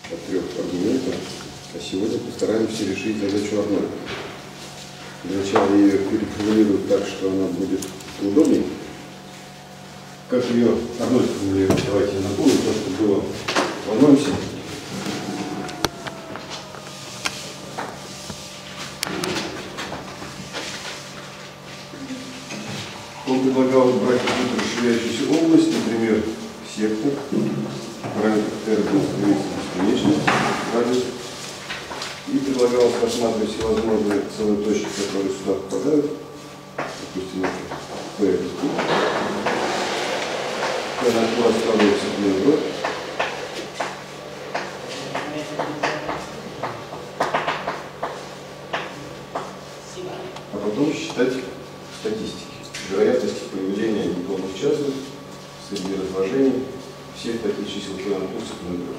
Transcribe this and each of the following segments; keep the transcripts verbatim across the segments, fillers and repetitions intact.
от трех аргументов. А сегодня постараемся решить задачу Арнольда. Для начала я ее переформулирую так, что она будет удобнее. Как ее Арнольд формулирует, давайте я напомню то, что было в анонсе. Он предлагал брать какую-то расширяющуюся область, например, сектор, параметр R был стремиться бесконечность, радиус, и предлагалось рассматривать всевозможные целые точки, которые сюда попадают, допустим, P это Q, P на Q раскладывается в дробь, а потом считать статистики. Вероятности появления неполных часов среди разложений всех таких чисел P на Q на дробь.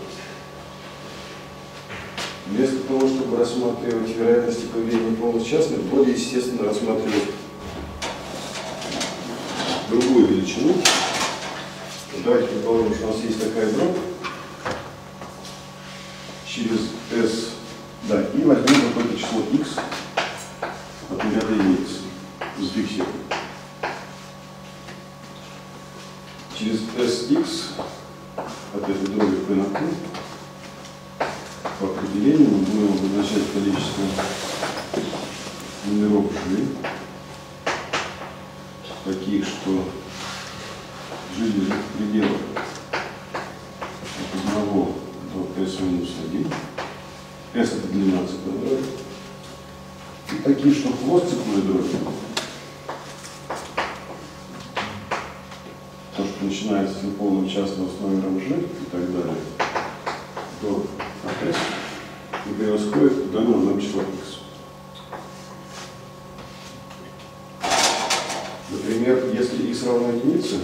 Вместо того, чтобы рассматривать вероятности появления неполных частных, более естественно рассматривать другую величину. Давайте предположим, что у нас есть такая дробь через S, да, и возьмем какое-то число x от нуля до единицы, зафиксируем. Через Sx от этой дроби P на Q по определению мы будем обозначать количество номеров G, таких, что G лежит в пределах от одного до S минус один. S это длина цепной дроби. И такие, что хвост цепной дроби, то, что начинается с неполного частного с номером G и так далее, до S, и превосходит данное число x. Например, если x равно единице,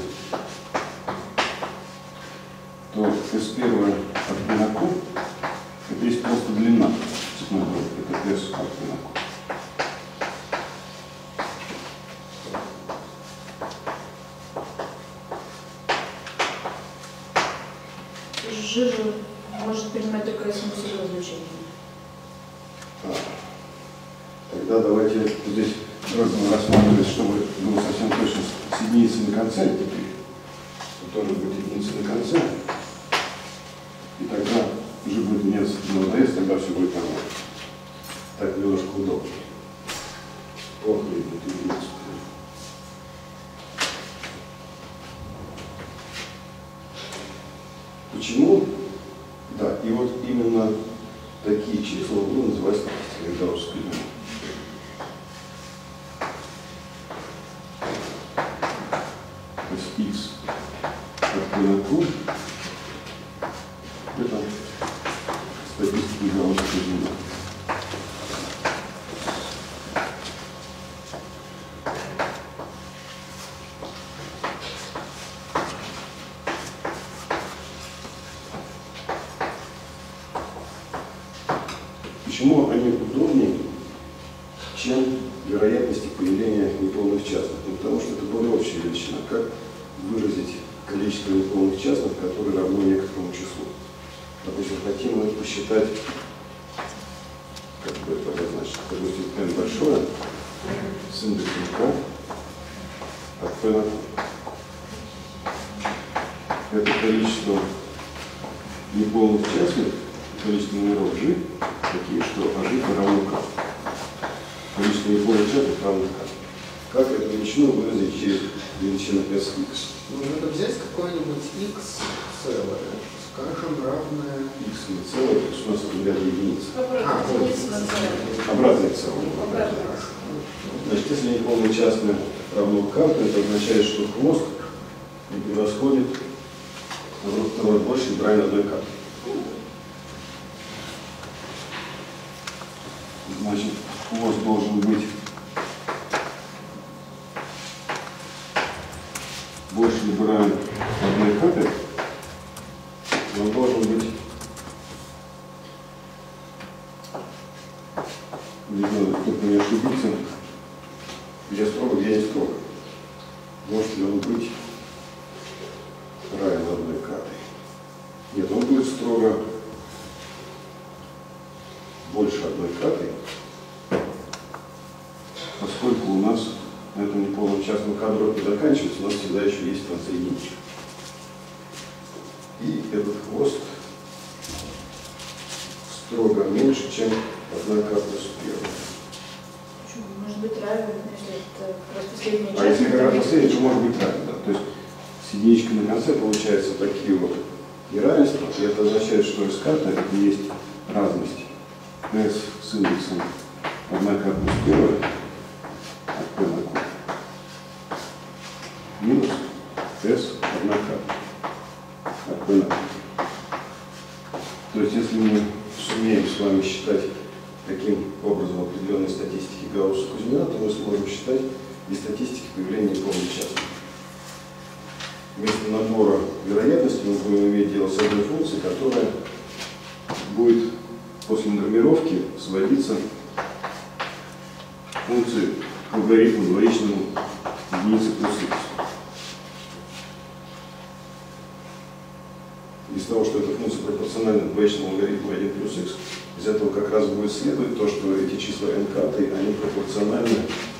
то S первое от P на Q это есть просто длина цепной дроби, это S от P на Q. G может принимать только если нулевое значение. А, тогда давайте вот здесь рассматривать, чтобы было совсем точно с единицей на конце. Тут тоже будет единица на конце. И тогда G будет меняться на S, тогда все будет нормально. Так немножко удобнее. Плохо видно единицу. Почему? Да, и вот именно такие числа будут называть статистикой гаусской дуги. То есть x от P на Q это статистика гаусской дуги. Почему они удобнее, чем вероятности появления неполных частных? Ну, потому что это более общая величина. Как выразить количество неполных частных, которое равно некоторому числу? Допустим, хотим мы посчитать, как бы это обозначить, допустим, n большое с индексом k от P на Q. Это количество неполных частных, количество номеров G, такие, что G равно k. Количество неполных частных равно k. Как эту величину выразить через величину Sx? Можно это взять какое-нибудь x целое, скажем, равное X не целое, то есть у нас нуля единицы. А, Обратное целое. Значит, если неполные частные равно k, то это означает, что хвост не превосходит второй больше брать одной k. Значит, хвост должен быть больше либо равен одной капе, он должен быть не знаю, только не ошибиться, где строго, где не строго. Может ли он быть равен одной капе? Нет, он будет строго больше одной краты, поскольку у нас на этом неполном частном кадре не заканчивается, у нас всегда еще есть в конце единичка. И этот хвост строго меньше, чем одна крата плюс первая. Почему? Может быть равен, если это просто последняя часть. А если как раз последняя, то может быть равен, да. То есть с единичкой на конце получаются такие вот неравенства, и это означает, что S карта это есть разность S с индексом одна крата плюс первая от P на Q минус S одна крата от P на Q. То есть если мы сумеем с вами считать таким образом определенные статистики Гаусса-Кузьмина, то мы сможем считать и статистики появления неполных частных. Вместо набора вероятности мы будем иметь дело с одной функцией, которая будет после нормировки сводиться к функции к логарифму двоичному единицы плюс x. Из того, что эта функция пропорциональна двоичному логарифму один плюс x, из этого как раз будет следовать то, что эти числа n карты, они пропорциональны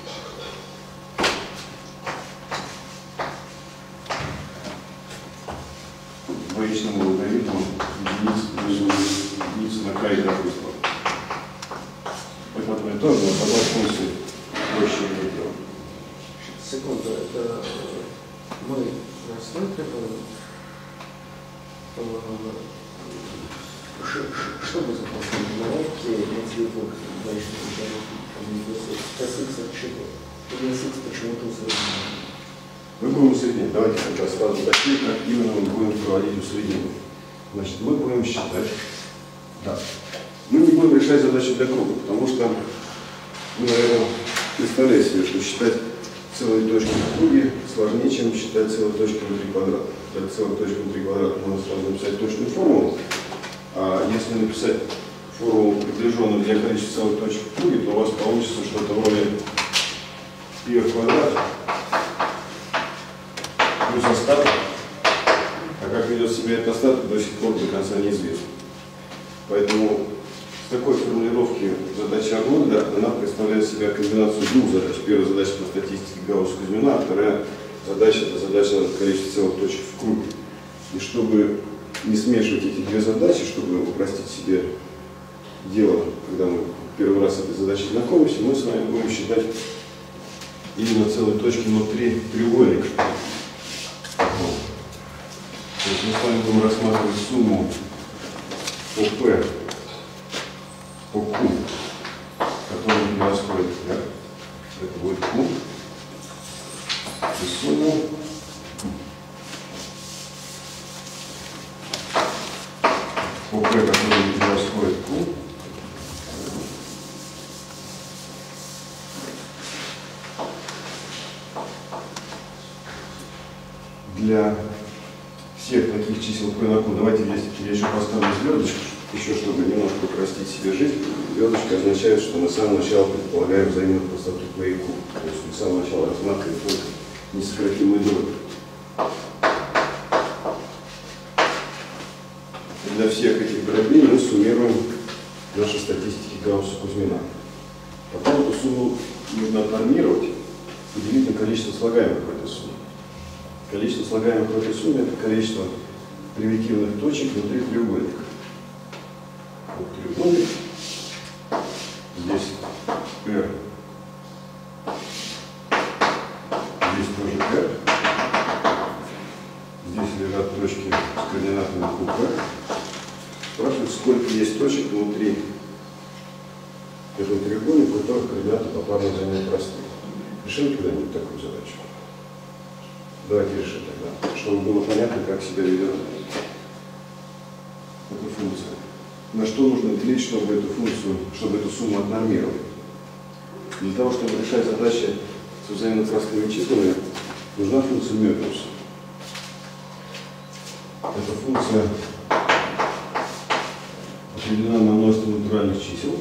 двоичному логарифму единицы на k и допустим. Это одно и то же, но по одной функции проще не делать. Секунду, это мы рассматриваем, что будет в формулировке эти функции двоичного логарифма с x от чего? Или с x почему-то усреднено? Мы будем усреднять. Давайте тогда сразу уточним, как именно мы будем проводить усреднение. Значит, мы будем считать. Да. Мы не будем решать задачу для круга, потому что вы, наверное, представляете себе, что считать целые точки в круге сложнее, чем считать целые точки внутри квадрата. Для целой точки внутри квадрата можно сразу написать точную формулу, а если написать формулу, приближенную для количества целых точек в круге, то у вас получится что-то вроде π в квадрате плюс остаток. А как ведет себя этот остаток, до сих пор до конца неизвестно. Поэтому с такой формулировки задача Арнольда, она представляет себя комбинацию двух задач. Первая задача по статистике Гаусса-Кузьмина, а вторая задача – это задача количества целых точек в круге. И чтобы не смешивать эти две задачи, чтобы упростить себе дело, когда мы первый раз с этой задачей знакомимся, мы с вами будем считать именно целые точки внутри треугольника. То есть мы с вами будем рассматривать сумму по P, по Q, которая превосходит R. Это будет Q. И сумму по P, которая превосходит Q. Для всех таких чисел P на Q, давайте здесь я еще поставлю звездочку, еще чтобы немножко упростить себе жизнь. Звездочка означает, что мы с самого начала предполагаем взаимную простоту P и Q. То есть мы с самого начала рассматриваем только несократимые доли. Для всех этих дробей мы суммируем наши статистики Гаусса-Кузьмина. Потом эту сумму нужно отнормировать и делить на количество слагаемых в этой сумме. Количество слагаемых в этой сумме – это количество примитивных точек внутри треугольника. Вот треугольник. Здесь R. Здесь тоже R. Здесь лежат точки с координатами Q P. Спрашивают, сколько есть точек внутри этого треугольника, у которых координаты попарно взаимно простые. Решим когда-нибудь такую задачу. Давайте решим тогда, чтобы было понятно, как себя ведет эта функция. На что нужно делить, чтобы эту функцию, чтобы эту сумму отнормировать. Для того, чтобы решать задачи с взаимно простыми числами, нужна функция Мёбиуса. Эта функция определена на множестве натуральных чисел.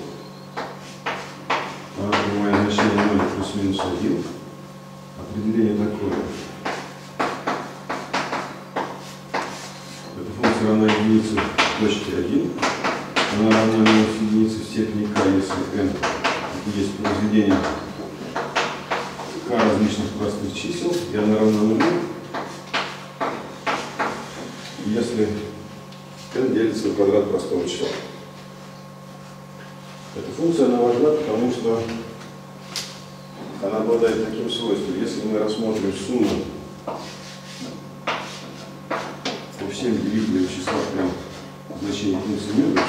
Она принимает значение ноль плюс-минус один. Определение такое. Эта функция равна единице в точке один. Она равна минус единице в степени произведения k различных простых чисел, и она равна нулю, если n делится на квадрат простого числа. Эта функция она важна, потому что она обладает таким свойством. Если мы рассмотрим сумму по всем делителям числа прям значение функции минус,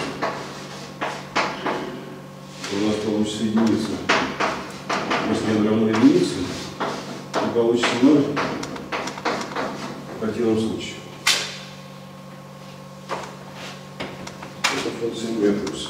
то у нас получится единица. Если n равно единице, то получится ноль в противном случае. Это функция Меблиуса.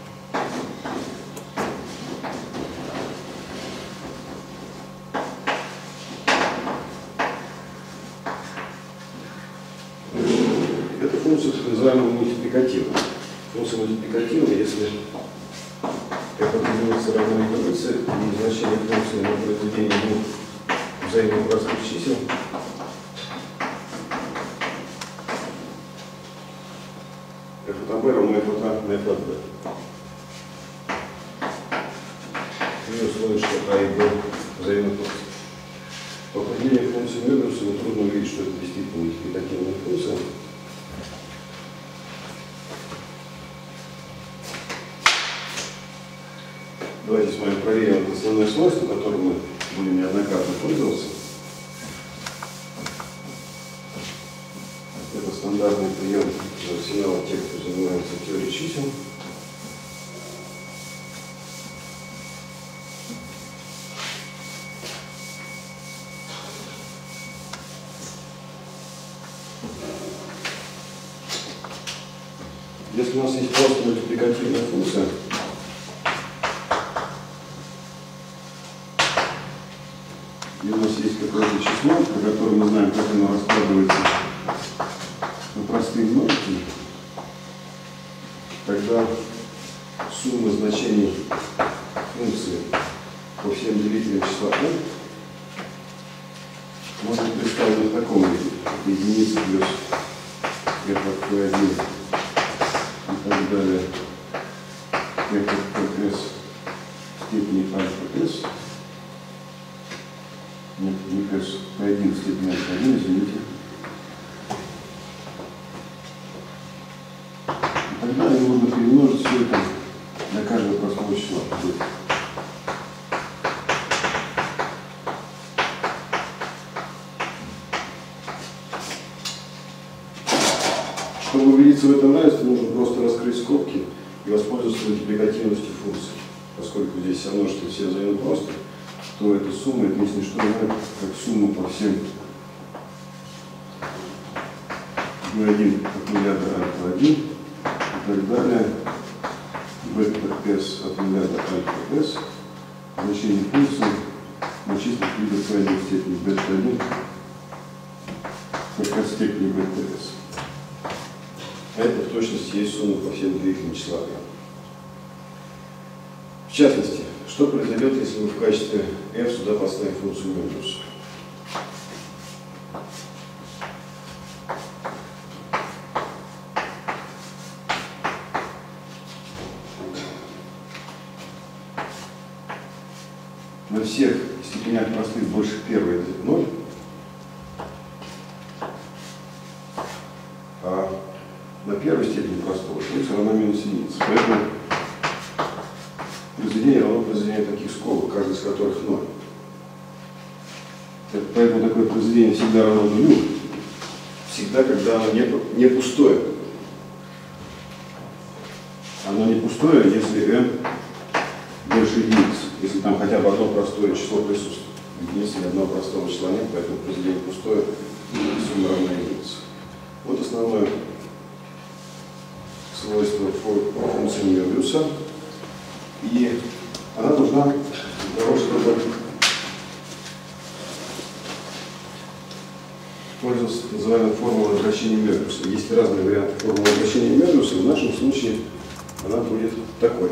Эта функция так называемая мультипликативная. Функция мультипликативная, если f от единицы равно единице, и значение функции на произведение двух взаимных простых чисел f от b равно f от a на f от b. При условии, что a и b взаимно просты. По определению функции Меблиуса трудно увидеть, что это действительно мультипликативная функция. Давайте с вами проверим это основное свойство, которым мы будем неоднократно пользоваться. Это стандартный прием из арсенала тех, кто занимается теорией чисел. Если у нас есть просто мультипликативная функция, и у нас есть какое-то число, про которое мы знаем, как оно раскладывается на простые множители, тогда сумма значений функции по всем делителям числа n может представлена в таком виде. Единица плюс f от p один и так далее, f от p s в степени альфа s. Нет, не p один в степени альфа один, извините. И тогда мне нужно перемножить все это для каждого простого числа. Чтобы убедиться в этом равенстве, нужно просто раскрыть скобки и воспользоваться мультипликативностью функции. Поскольку здесь все множество все взаимно просто, то эта сумма, это если что, иначе, как сумма по всем b один от нуля до альфа один и так далее, вектор s от нуля до альфа s, значение функции на числах вида p один в степени бета один только от степени бета s. А это в точности есть сумма по всем делителям числа. В частности, что произойдет, если мы в качестве f сюда поставим функцию Меблиуса? На всех степенях простых больше первой это ноль, а на первой степени простого функция равна минус единица. Поэтому произведение равно произведению таких скобок, каждый из которых ноль. Поэтому такое произведение всегда равно нулю, всегда, когда оно не, не пустое. Оно не пустое, если n больше единицы, если там хотя бы одно простое число присутствует. Единицы одного простого числа нет, поэтому произведение пустое, сумма равна единице. Вот основное свойство функции Меблиуса. И она нужна для того, чтобы пользоваться так называемой формулой возвращения Меблиуса. Есть разные варианты формулы возвращения Меблиуса. В нашем случае она будет такой.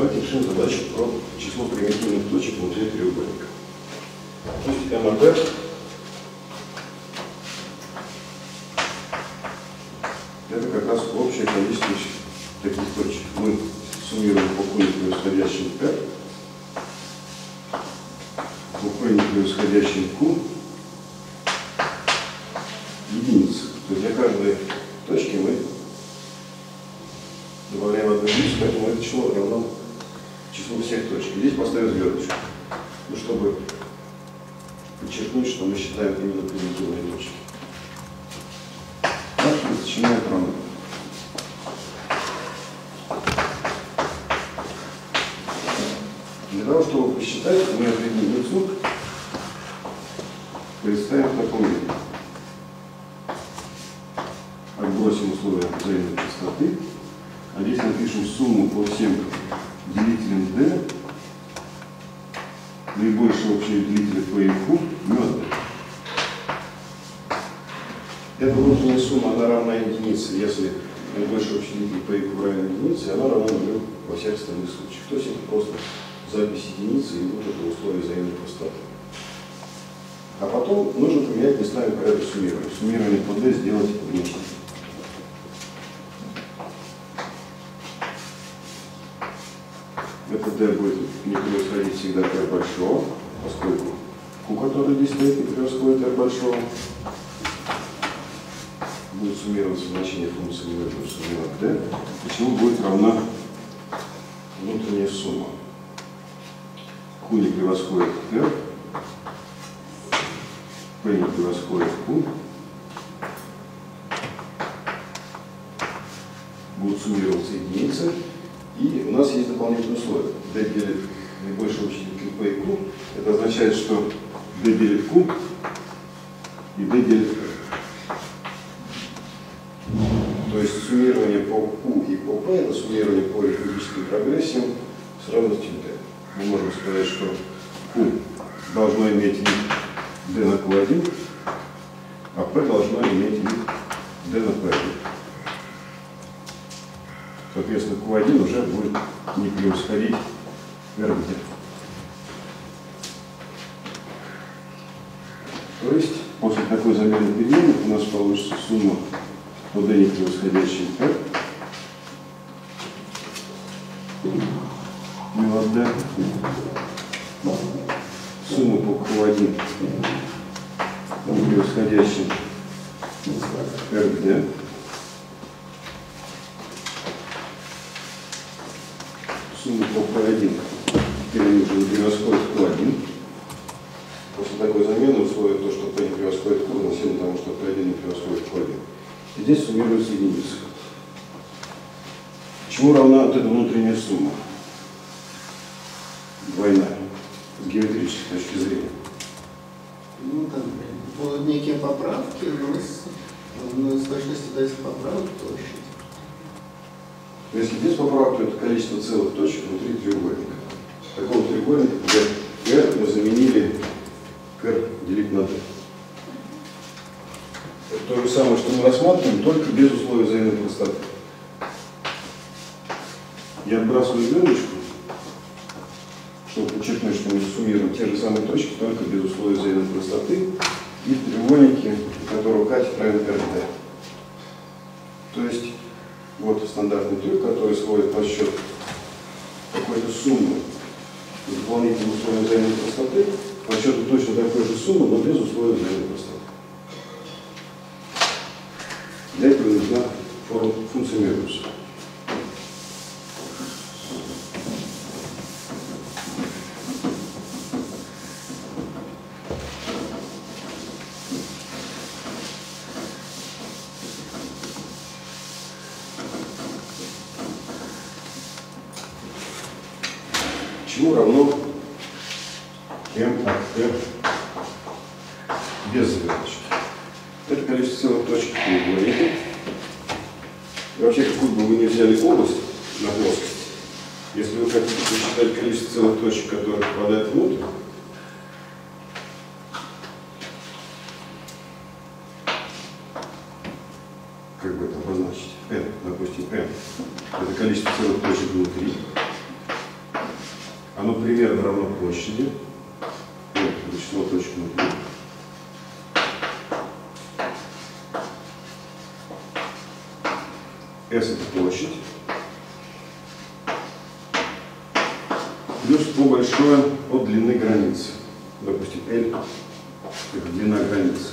давайте решим задачу про число примитивных точек внутри треугольника. То есть эм эр дэ это как раз общее количество таких точек. Мы суммируем по q превосходящим r, по q превосходящим q единицы. То есть для каждой точки мы добавляем одну единицу, поэтому это число равно числу всех точек. Здесь поставим звездочку, ну, чтобы подчеркнуть, что мы считаем именно примитивные точки. Дальше мы сочиняем равно. Для того, чтобы посчитать, мы эту единицу представим в таком виде. Отбросим условия взаимной частоты. А здесь напишем сумму по всем делителям d, наибольшего общего делителя p и q, мёд. Эта внутренняя сумма, она равна единице, если наибольший общий делитель p и q равен единице, она равна нулю во всех остальных случаях. То есть это просто запись единицы и вот это условие взаимной простоты. А потом нужно поменять местами порядок суммирования. Суммирование по d сделать вместе. Это d будет не превосходить всегда r большого, поскольку q, который здесь стоит, не превосходит r большого. Будет суммироваться значение функции между суммой d, чему будет равна внутренняя сумма. Q не превосходит r, p не превосходит q. Будут суммироваться единицы. И у нас есть дополнительное условие. d делит наибольший общий делитель p и q. Это означает, что d делит q и d делит r. То есть суммирование по q и по p это суммирование по арифметическим прогрессиям с равностью d. Мы можем сказать, что q должно иметь вид d на q один, а p должно иметь вид d на p один. Соответственно, q один уже будет не превосходить r где. То есть, после такой замены переменных у нас получится сумма по d не превосходящей r, мелод d, сумма по q один не превосходящей r где, сумма по p один, теперь они уже не превосходят q один. После такой замены условие то, что p не превосходит q, равносильно тому, что p один не превосходит q один. И здесь суммируются единицы. Чему равна вот эта внутренняя сумма? Двойная. С геометрической точки зрения. Ну, там, по некие поправки, но с, но с точностью до этих поправок то считать. Если без поправок, то это количество целых точек внутри треугольника. Такого треугольника, где r мы заменили r делить на d. Это то же самое, что мы рассматриваем, только без условий взаимной простоты. Я отбрасываю звездочку, чтобы подчеркнуть, что мы суммируем те же самые точки, только без условий взаимной простоты и в треугольнике, у которого катет равен r d. То есть вот стандартный трюк, который сводит по счету какой-то суммы с дополнительным условием взаимной простоты, по счету точно такой же суммы, но без условий взаимной простоты. Для этого нужна функция Мебиуса. Чему равно m от t без звездочки? Это количество целых точек в треугольнике. И вообще, какую бы вы ни взяли область на плоскости, если вы хотите посчитать количество целых точек, которые попадают внутрь, как бы это обозначить? n, допустим, n. Это количество целых точек внутри. оно примерно равно площади. Вот, число точек внутри. S это площадь. Плюс О большое от длины границы. Допустим, L это длина границы.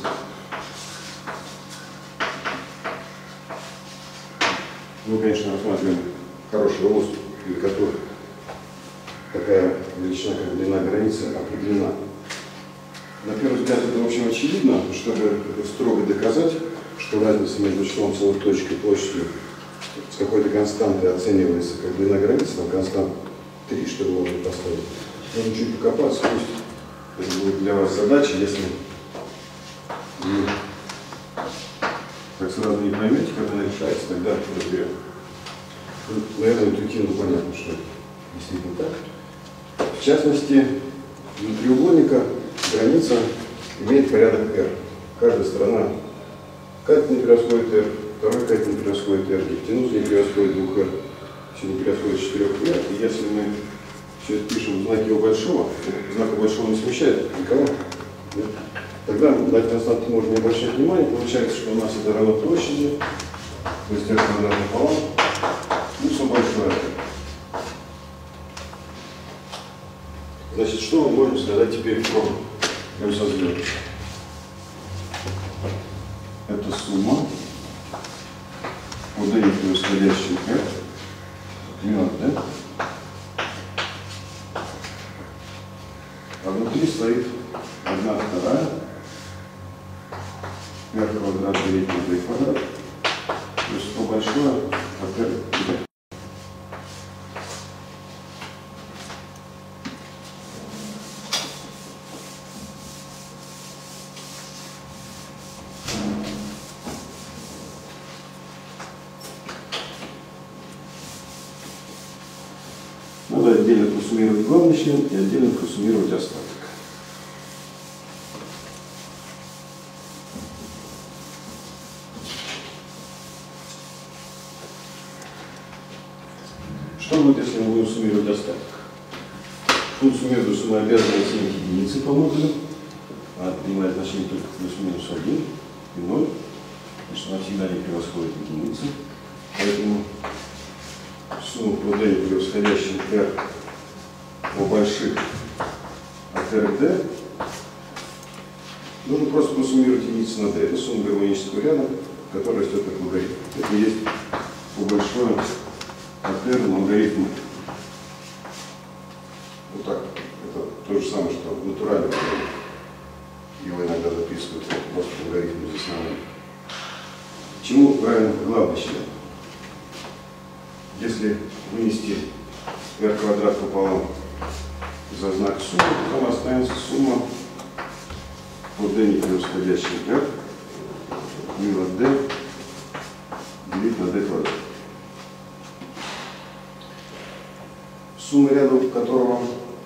Мы, конечно, рассматриваем хороший рост, для которого такая величина, как длина границы, определена. На первый взгляд это, в общем, очевидно, чтобы строго доказать, что разница между числом целых точек и площадью с какой-то константой оценивается как длина границы, там констант три, что вы можете поставить. Нужно чуть покопаться, пусть это будет для вас задача, если вы так сразу не поймете, как она решается, тогда разберем. Ну, наверное, интуитивно понятно, что это действительно так. В частности, для треугольника граница имеет порядок R. Каждая сторона катет не превосходит R, второй катет не превосходит R, гипотенуза не превосходит двух R, все не превосходит четырех R. И если мы все это пишем в знаке О большого, знак О большого не смущает никого, нет? Тогда на эти константы можно не обращать внимания. Получается, что у нас это равно площади, то есть R квадрат пополам, плюс О большое. Значит, что мы можем сказать теперь про М со звездочкой? Это сумма по D превосходящей R, миот D. А внутри стоит одна вторая R квадрат делить на D квадрат плюс О большое от R D. Надо отдельно просуммировать главный член и отдельно просуммировать остаток. Что будет, если мы будем суммировать остаток? Функцию между суммой обязаны оценить единицы по модулю, а принимает значение только плюс-минус один и ноль, значит, она всегда не превосходит единицы. Поэтому сумму по D превосходящей R по больших от R к D нужно просто просуммировать единицы на D. Это сумма гармонического ряда, которая растет как логарифм. Это и есть по большое от R на логарифм. Вот так. Это то же самое, что натуральный логарифм. Его иногда записывают просто логарифм без основания. Чему равен главный член? Если вынести R квадрат пополам за знак суммы, то там останется сумма по D не превосходящей R миот D делить на D квадрат. Сумма рядов, которого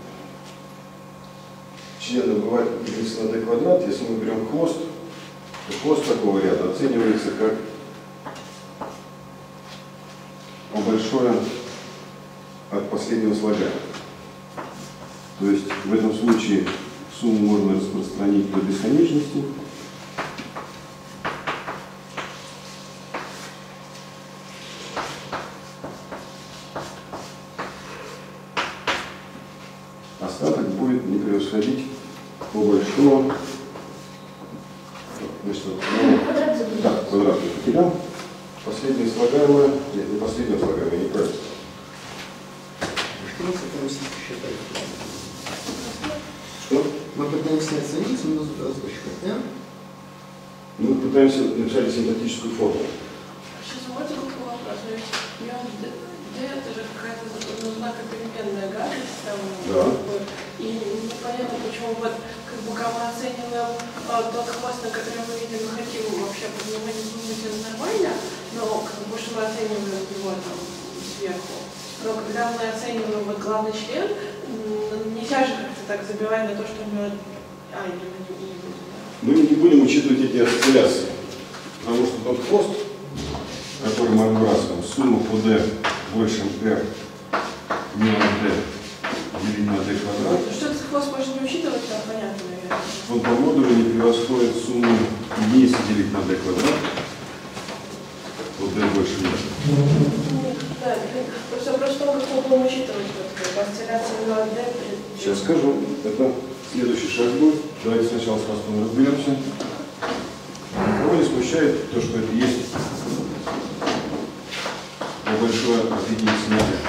члены бывает делится на D квадрат, если мы берем хвост, то хвост такого ряда оценивается как О большое от последнего слагаемого. То есть в этом случае сумму можно распространить до бесконечности. Остаток будет не превосходить О большого. Значит, ну, да, квадрат я потерял. Последнее слагаемое, нет, не последнее слагаемое, неправильно. Что мы пытаемся считать? Что? Мы пытаемся оценить минус озвучка, да? Мы пытаемся написать синтетическую формулу. Сейчас можно такой вопрос? Но ведь миот D это же какая-то нужна как переменная гадость. Там, Да. Как бы, и непонятно, почему вот как бы когда мы оцениваем а, тот хвост, на который мы видим, мы хотим вообще поднимать думать, это нормально, но как бы, что мы оцениваем его там сверху. Но когда мы оцениваем вот главный член, нельзя же как-то так забивать на то, что мы... А, не, не, не, не, Мы не будем учитывать эти ассоциации, потому что тот хвост, который мы отбрасываем, сумма по D больше R миот D делить на d больше нет. Да, просто просто как мы будем учитывать вот осцилляции на d. Сейчас скажу. Это следующий шаг будет. Давайте сначала с простым разберемся. Никого не смущает то, что это есть большое от единицы на d.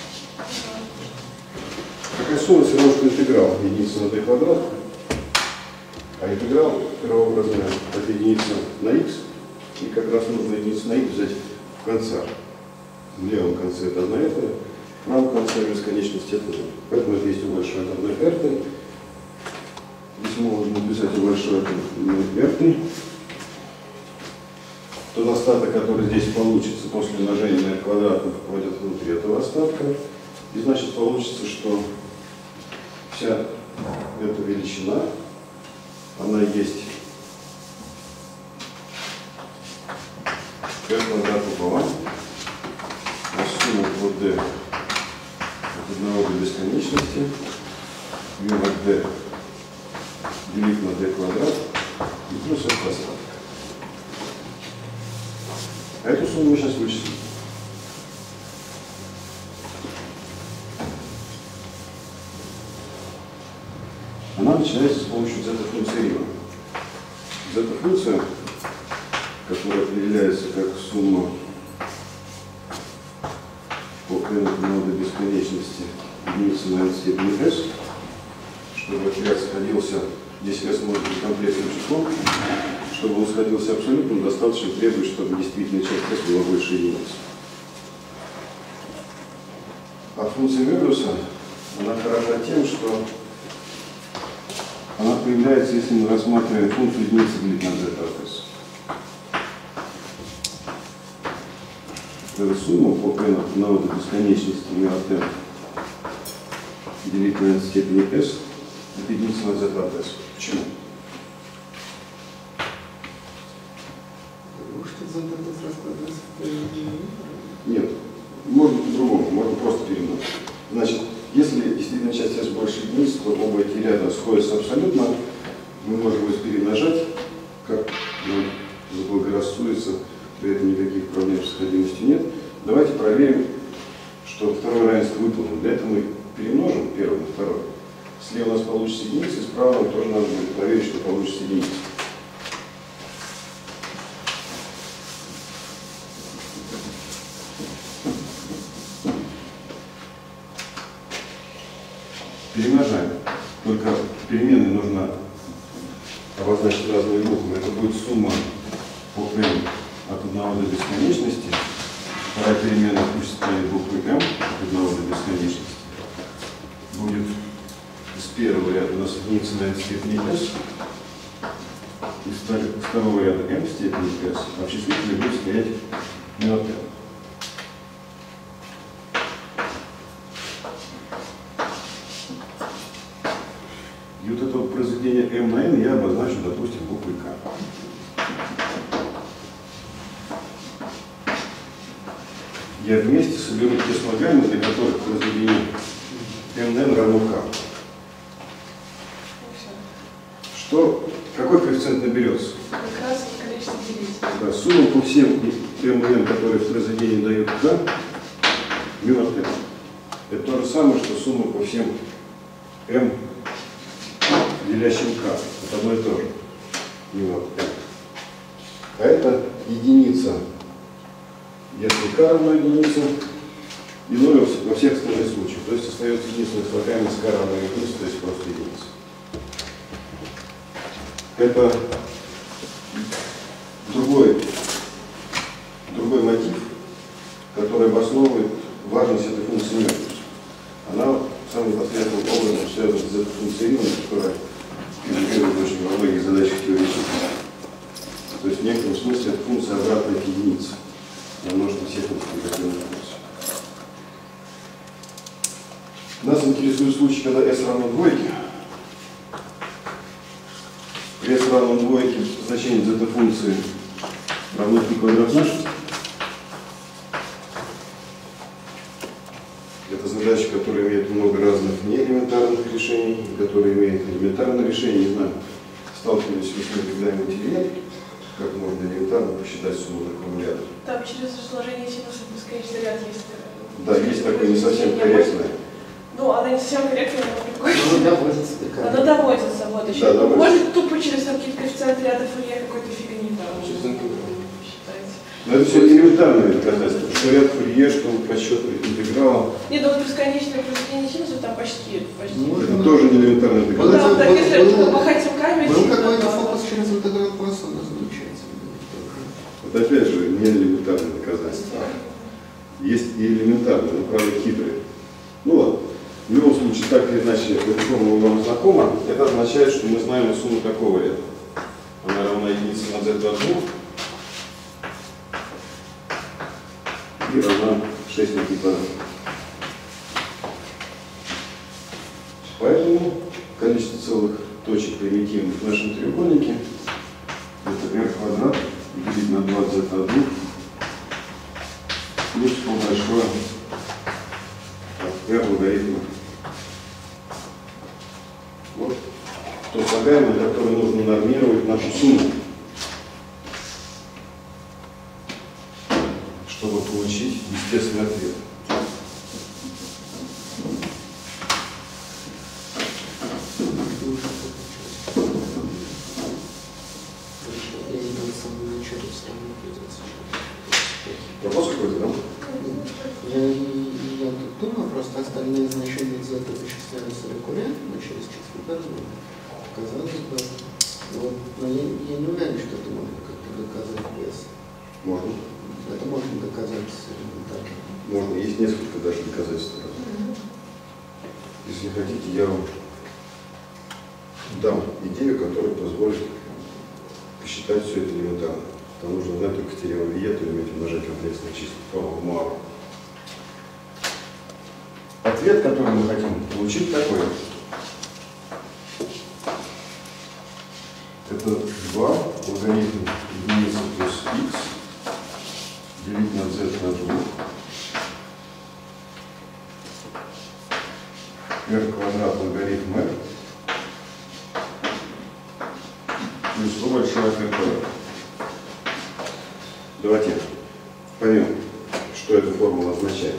Такая сумма все равно, что интеграл единицы на d квадрат, а интеграл первообразная от единицы на x, и как раз нужно единицу на x взять в конце. В левом конце это одна это, в правом конце бесконечности это ноль. Поэтому это есть у большой от одной эрты. Если мы можем написать у большой от одной эрты, тот остаток, который здесь получится после умножения на квадрат, входит внутри этого остатка. И значит получится, что вся эта величина, она есть r квадрат пополам, а сумма от d от одного до бесконечности, μ от d делить на d квадрат и плюс f остаток. А эту сумму мы сейчас вычислим. Она начинается с помощью зета-функции Рима. Зета-функция, которая определяется как сумма по n до бесконечности единицы на n степени s, чтобы этот ряд сходился, здесь s может быть комплексным числом, чтобы он сходился абсолютно, достаточно требует, чтобы действительно часть s была больше единицы. А функция Мёбиуса, она хороша тем, что она появляется, если мы рассматриваем функцию единицы делить на zeta от s. Это сумма по n от одного до бесконечности μ от n делить на n степени s, это единица на zeta от s. Почему? Нет, можно по-другому, можно просто перемножить. Значит, если действительно часть s больше единицы, то оба эти ряда сходятся абсолютно, мы можем их перемножать, как нам заблагорассудится, при этом никаких проблем с сходимостью нет. Давайте проверим, что второе равенство выполнено. Для этого мы перемножим первое на второе. Слева у нас получится единица, и справа нам тоже надо будет проверить, что получится единица. Перемножаем. Только переменной нужно обозначить разные буквы. Это будет сумма по n от одного до бесконечности. Вторая переменная пусть станет буквой m от одного до бесконечности. Будет из первого ряда у нас единица на n степени s. Из второго ряда m степени s. А в числителе будет стоять μ от n. И вот это вот произведение m на n я обозначу, допустим, буквой k. Я вместе соберу те слагаемые, для которых произведение m на n равно k. Что, какой коэффициент наберется? Как раз количество делителей. Да, сумма по всем m на n, которые в произведении дают k, μ от n. Это то же самое, что сумма по всем m, делящим k. Это одно и то же. μ от n. А это единица, если k равно единице, и ноль во всех остальных случаях. То есть остается единственное слагаемое с k равно единице, то есть просто единица. Это другой, другой мотив, который обосновывает важность этой функции Мёбиуса. Она самым непосредственным образом связана с этой функцией Рима, которая фигурирует очень во многих задачах теории чисел. То есть в некотором смысле эта функция обратная к единице на множество всех мультипликативных функций. Нас интересует случай, когда s равно двойке. При s равно двойке значение зета функции равно π квадрат наш. Это задача, которая имеет много разных неэлементарных решений, которая имеет элементарное решение. Не знаю, сталкивались ли с ним когда-нибудь или нет, как можно элементарно посчитать сумму такого ряда. Там через сложение синусов бесконечный ряд есть. Да, есть такое не совсем корректное. Ну, она не совсем корректная, но прикольно. Она доводится до конца. Она доводится, вот еще. Да, доводится. Может тупо через там какие-то коэффициенты ряда Фурье какой-то фигни там. Через интеграл. Считается. Но это все элементарные доказательства. Что ряд Фурье, что расчет интеграла. Не, ну вот бесконечное произведение синусов там почти, почти. Ну, Это тоже не элементарные Ну, доказательства. там так, был- если был- помахать руками, Был типа, какой-то да. фокус через интеграл Пуассона, замечательно. Вот опять же, не элементарные доказательства. Есть и элементарные, но правда хитрые. Ну ладно. В любом случае, так или иначе, эта формула вам знакома. Это означает, что мы знаем сумму такого ряда. Она равна единице на z от двух и равна шесть на пи квадрат. Поэтому количество целых точек примитивных в нашем треугольнике это r квадрат делить на два z от двух плюс o большое от r логарифма. Вот то слагаемое, которое нужно нормировать нашу сумму, чтобы получить естественный ответ. Вопрос какой-то, да? Я, я тут думаю, просто остальные значения z вычисляются рекуррентно через число. Казалось бы, вот, но я, я не уверен, что это можно как-то доказать без. Можно. Это можно доказать элементарно. Можно. Есть несколько даже доказательств. Если хотите, я вам дам идею, которая позволит посчитать все это элементарно. Там нужно знать только теорему Виета и уметь умножать комплексные числа. Формулу мало. Ответ, который мы хотим получить, такой. Это два логарифм единицы плюс x делить на z на два. R квадрат логарифм r плюс o большое от r квадрат. Давайте поймем, что эта формула означает.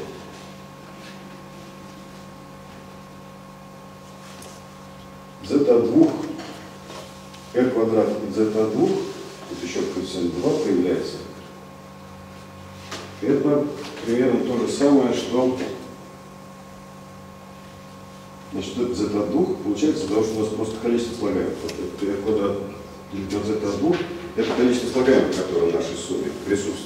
Z от двух, r квадрат и z от двух, тут еще коэффициент два появляется. Это примерно то же самое, что значит, это z от двух получается, потому что у нас просто количество слагаемых. Вот это r квадрат делить на z от двух, это количество слагаемых, которое в нашей сумме присутствует.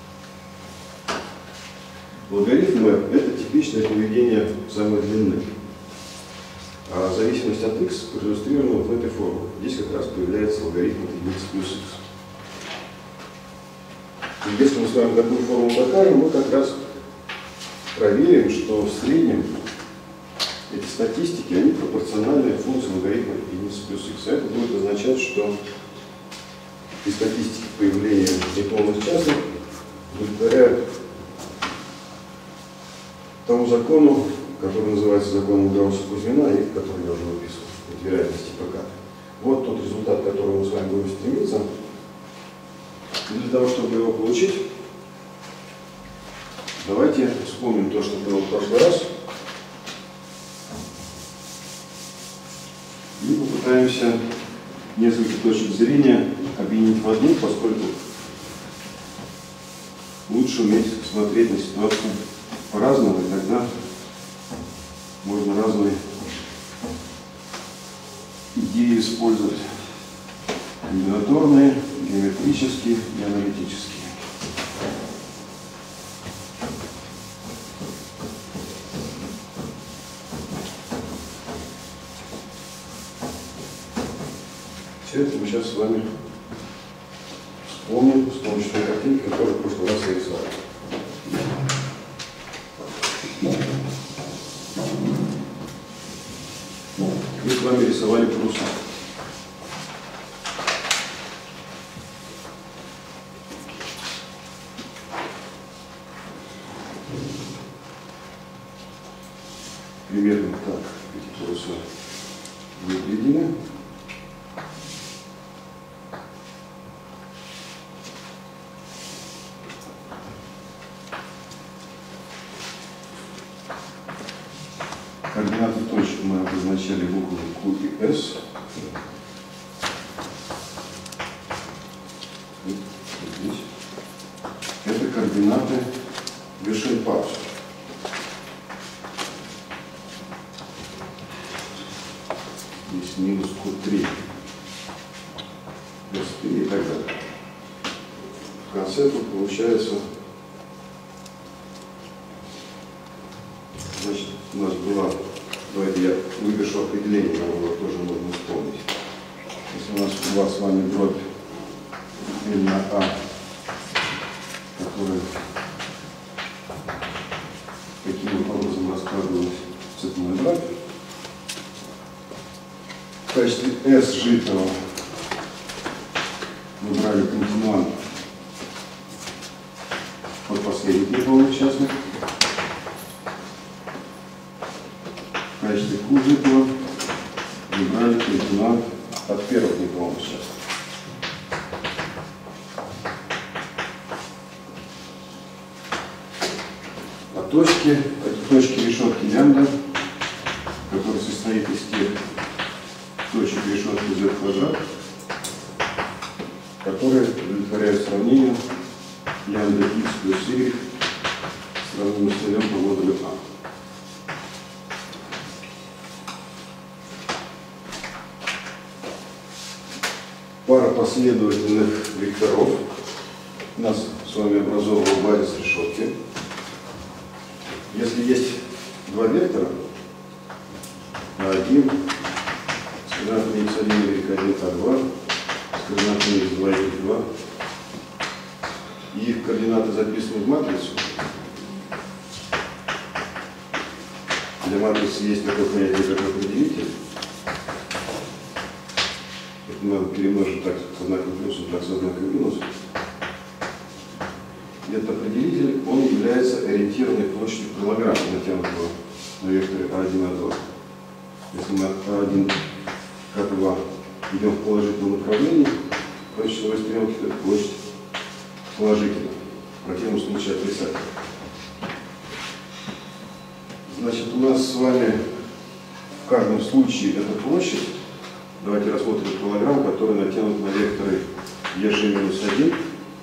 Логарифм r это типичное поведение самой длины. А зависимость от x проиллюстрирована в этой формуле. Здесь как раз появляется логарифм от единицы плюс x. И если мы с вами такую формулу докажем, мы как раз проверим, что в среднем эти статистики, они пропорциональны функции логарифма от единицы плюс x. А это будет означать, что и статистики появления неполных частных удовлетворяют тому закону, который называется законом Гаусса-Кузьмина и который я уже выписывал, это вероятности ПК. Вот тот результат, к которому мы с вами будем стремиться. И для того, чтобы его получить, давайте вспомним то, что было в прошлый раз, и попытаемся несколько точек зрения объединить в одну, поскольку лучше уметь смотреть на ситуацию по-разному, и тогда можно разные идеи использовать. Комбинаторные, геометрические и аналитические. Все это мы сейчас с вами вспомним с помощью той картинки, которую в прошлый раз я рисовал. Мы с вами рисовали паруса. Примерно так эти паруса выглядели. Координаты точек мы обозначали буквы Q и S. Вот здесь. Это координаты вершин паруса. Здесь минус Q три, S три и так далее. В конце тут получается, значит, у нас была, давайте я выпишу определение, нам его тоже нужно вспомнить. Если у нас была с вами дробь L на А, которая таким образом раскладывалась в цепную дробь, в качестве S житого мы брали континуант от последних неполных частных. В качестве Q житого мы брали континуант от первых неполных частных. А точки, это точки решетки лямбда, которые состоит из тех точек решетки Z квадрат, которые удовлетворяют сравнению лямбда x плюс y сравнению с нулем по модулю А. Пара последовательных векторов у нас с вами образовывал базис решетки. Если есть два вектора, А один с координатами икс один и y один, А два с координатами икс два и y два, и их координаты записаны в матрицу. Для матрицы есть такое понятие, как определитель. Это надо перемножить так со знаком плюсом, так со знаком минусом. Этот определитель, он является ориентированной площадью крылограмма, натянутого на векторе А один, А два. Если мы А один, К два идем в положительном направлении, то числовой стрелки это площадь положительная, в противном случае отрицательная. Значит, у нас с вами в каждом случае эта площадь, давайте рассмотрим крылограмм, который натянут на векторы Е Ж минус один,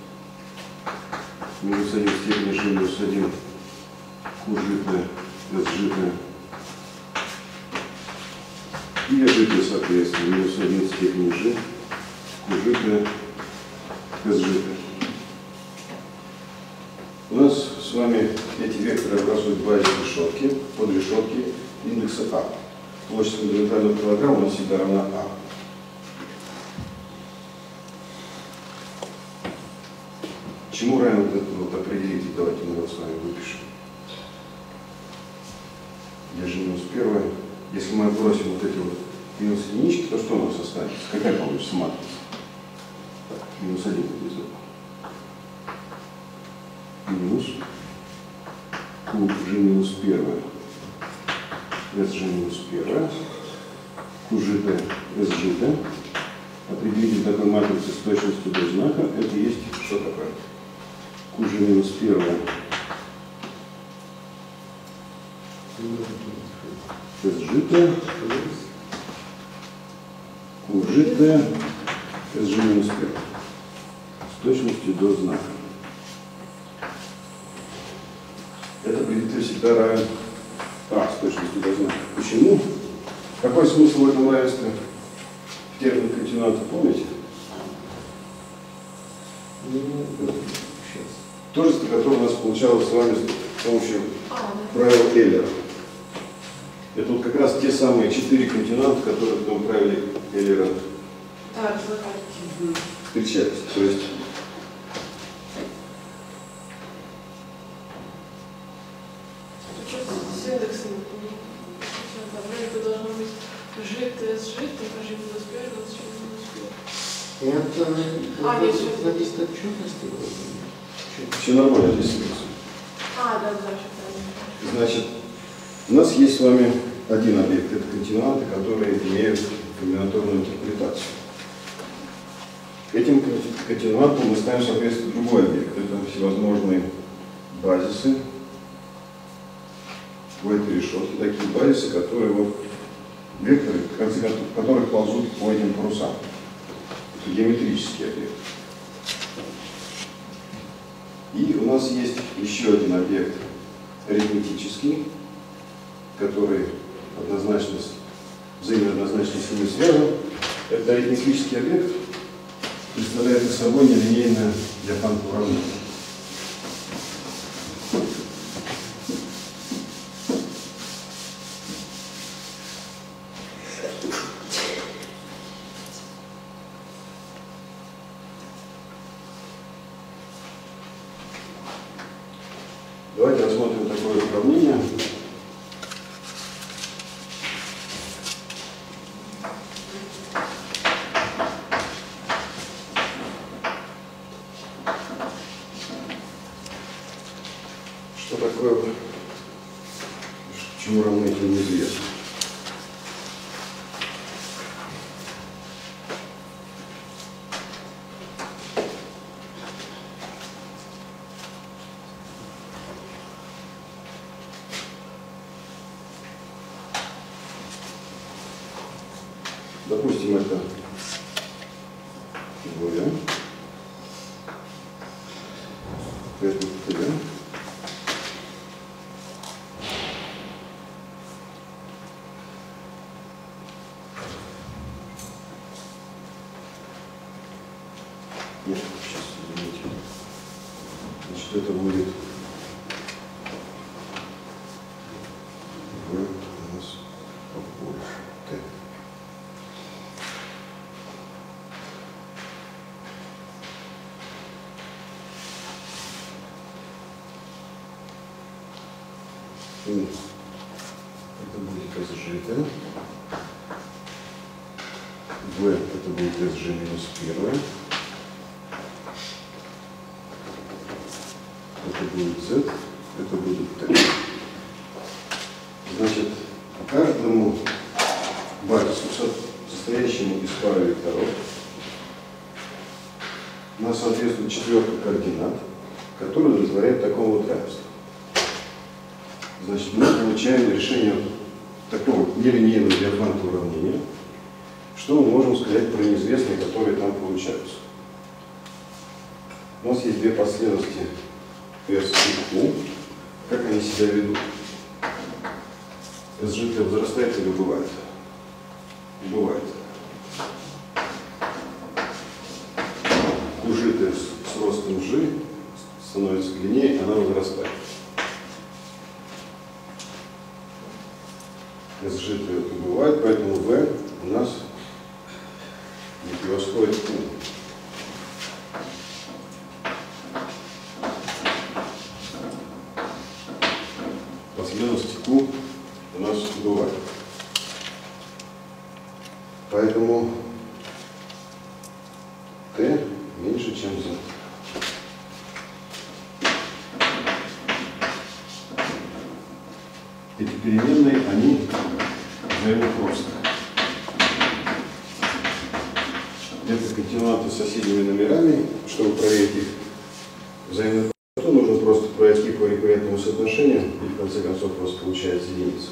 минус один в степени Ж минус один, Q житное, S житное, и Е житное, соответственно, минус один в степени Ж, Q житное, S житное. У нас с вами эти векторы образуют базис решетки, под решетки индекса А. Площадь фундаментального килограмма у нас всегда равна А. Чему равен вот этот вот определитель? Давайте мы его с вами выпишем. Я же минус первое. Если мы отбросим вот эти вот минус единички, то что у нас останется? Какая получится матрица? Так, минус один внизу. Минус Q G минус первое. S G минус первое. Q G T, S G T. Определитель такой матрицы с точностью до знака. Это есть что такое? Q G минус первое. S G T. Q G T. S G минус первое. С точностью до знака. Это предиктор всегда равен А с точностью до знака. Почему? Какой смысл в этом равенстве? В терминах континуанта помните? То же, которое у нас получалось с вами с помощью правила Эйлера. Это вот как раз те самые четыре континуанта, которые в том правиле Эйлера встречались. То есть с индексом это должно быть G, T, S, G, T, G минус первый, S, G минус первый. Это А, нет, что зависит от четности. все нормально здесь. А, да, да, все правильно. Значит, у нас есть с вами один объект, это континуанты, которые имеют комбинаторную интерпретацию. Этим континуантам мы ставим, соответственно, другой объект. Это всевозможные базисы, в этой решетке такие базисы, которые вот векторы, в конце которых ползут по этим парусам. Это геометрический объект. И у нас есть еще один объект арифметический, который однозначно, взаимооднозначно с ними связан. Это арифметический объект представляет из собой нелинейное диафантное уравнение. Давайте рассмотрим такое уравнение. Что такое, чему равны это неизвестно. Допустим, это двое, это Т, нет, сейчас, извините, значит, это будет В у нас побольше Т. Это будет эс джи Т. В это будет эс джи минус первое. Это будет Z, это будет Т. Значит, каждому базису, состоящему из пары векторов, у нас соответствует четверка координат, которая удовлетворяет такому вот равенству. Значит, мы получаем решение такого нелинейного диафантного уравнения. Что мы можем сказать про неизвестные, которые там получаются? У нас есть две последовательности S и Q. Как они себя ведут? эс джи Т возрастает или убывает? Убывает. Q G Т с ростом G становится длиннее, она возрастает. эс джи Т убывает, поэтому V у нас не превосходит Q. Последовательность Q у нас убывает. Поэтому Т меньше, чем Z. Эти переменные, они взаимопростны. Это континуанты с соседними номерами. Чтобы проверить их взаимную простоту, нужно просто пройти по рекуррентному соотношению, и в конце концов просто получается единица.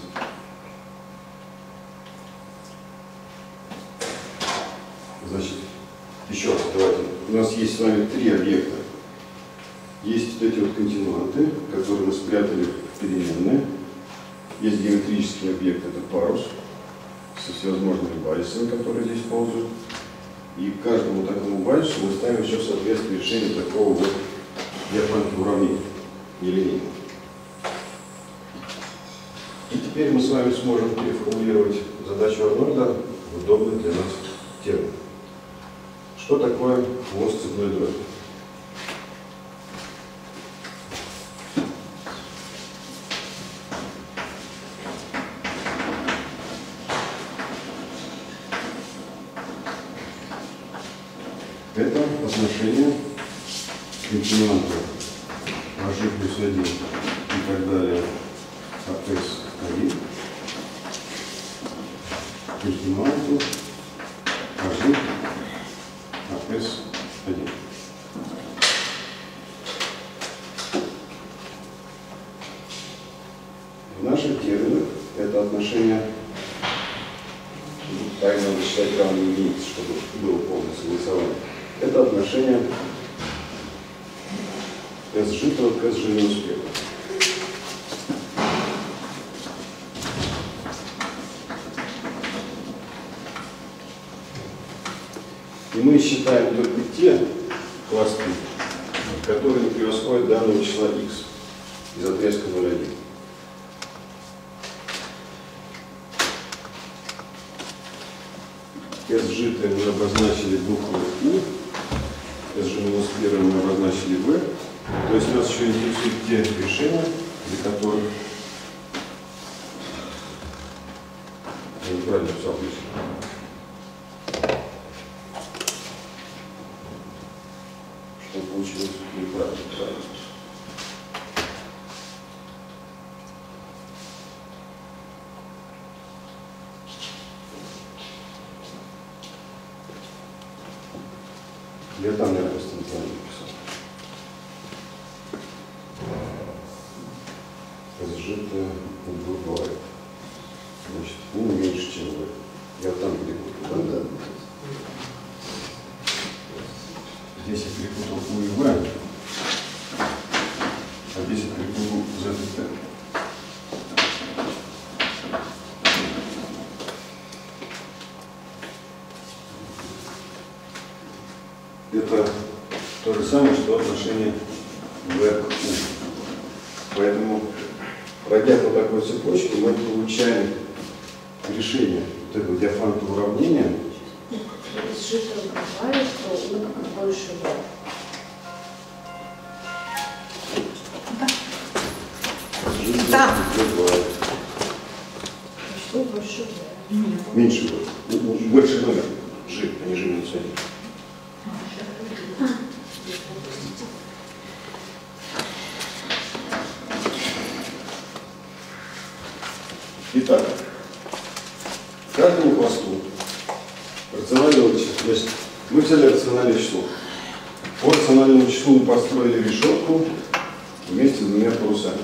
Значит, еще раз давайте. У нас есть с вами три объекта. Есть вот эти вот континуанты, которые мы спрятали в переменные. Есть геометрический объект, это парус, со всевозможными базисами, которые здесь ползают. И каждому такому базису мы ставим еще в соответствии решения такого вот диафантного уравнения, нелинейного. И теперь мы с вами сможем переформулировать задачу Арнольда в удобный для нас термин. Что такое мост цепной дроби? Это отношение континуанта аш плюс один и так далее от эс один к континуанту аш от эс один. В наших терминах это отношение, так надо считать равной единицы, чтобы было полное согласование. Это отношение S житого к S же минус первого. И мы считаем только те хвосты, которые не превосходят данного числа x из отрезка ноль один. S житое мы обозначили буквой U, S же минус первое мы обозначили V. То есть нас еще интересуют те решения, для которых я неправильно писал лично. Что получилось неправильно, правильно. Я там, наверное, просто неправильно писал. Сжитое бывает. Значит, ну, меньше, чем вы. Я там перепутал, да? Да. Здесь я перепутал U и V, а здесь я перепутал Z и T. Это то же самое, что отношение V к U. Поэтому, пройдя по такой цепочке, мы получаем решение вот этого диафантового уравнения. Сжитое бывает, то U больше V. Да. Бывает. Что больше V? Меньше V. Больше номер. G, а не G минус один. Итак, каждому хвосту рационального числа, значит, мы взяли рациональное число. По рациональному числу мы построили решетку вместе с двумя парусами.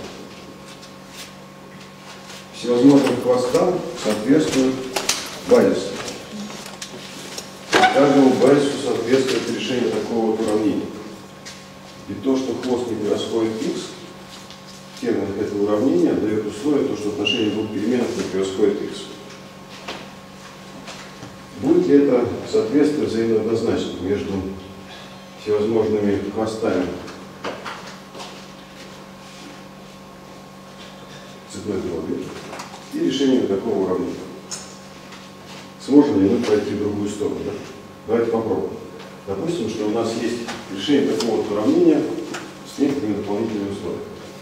Всевозможным хвостам соответствует базис. Каждому базису соответствует решение такого вот уравнения. И то, что хвост не превосходит x, в терминах этого уравнения дает условие, то, что отношение двух переменных не превосходит x. Будет ли это соответствие взаимно однозначно между всевозможными хвостами цепной дроби и решением такого уравнения? Сможем ли мы пройти в другую сторону? Да? Давайте попробуем. Допустим, что у нас есть решение такого вот уравнения с некоторыми дополнительными условиями.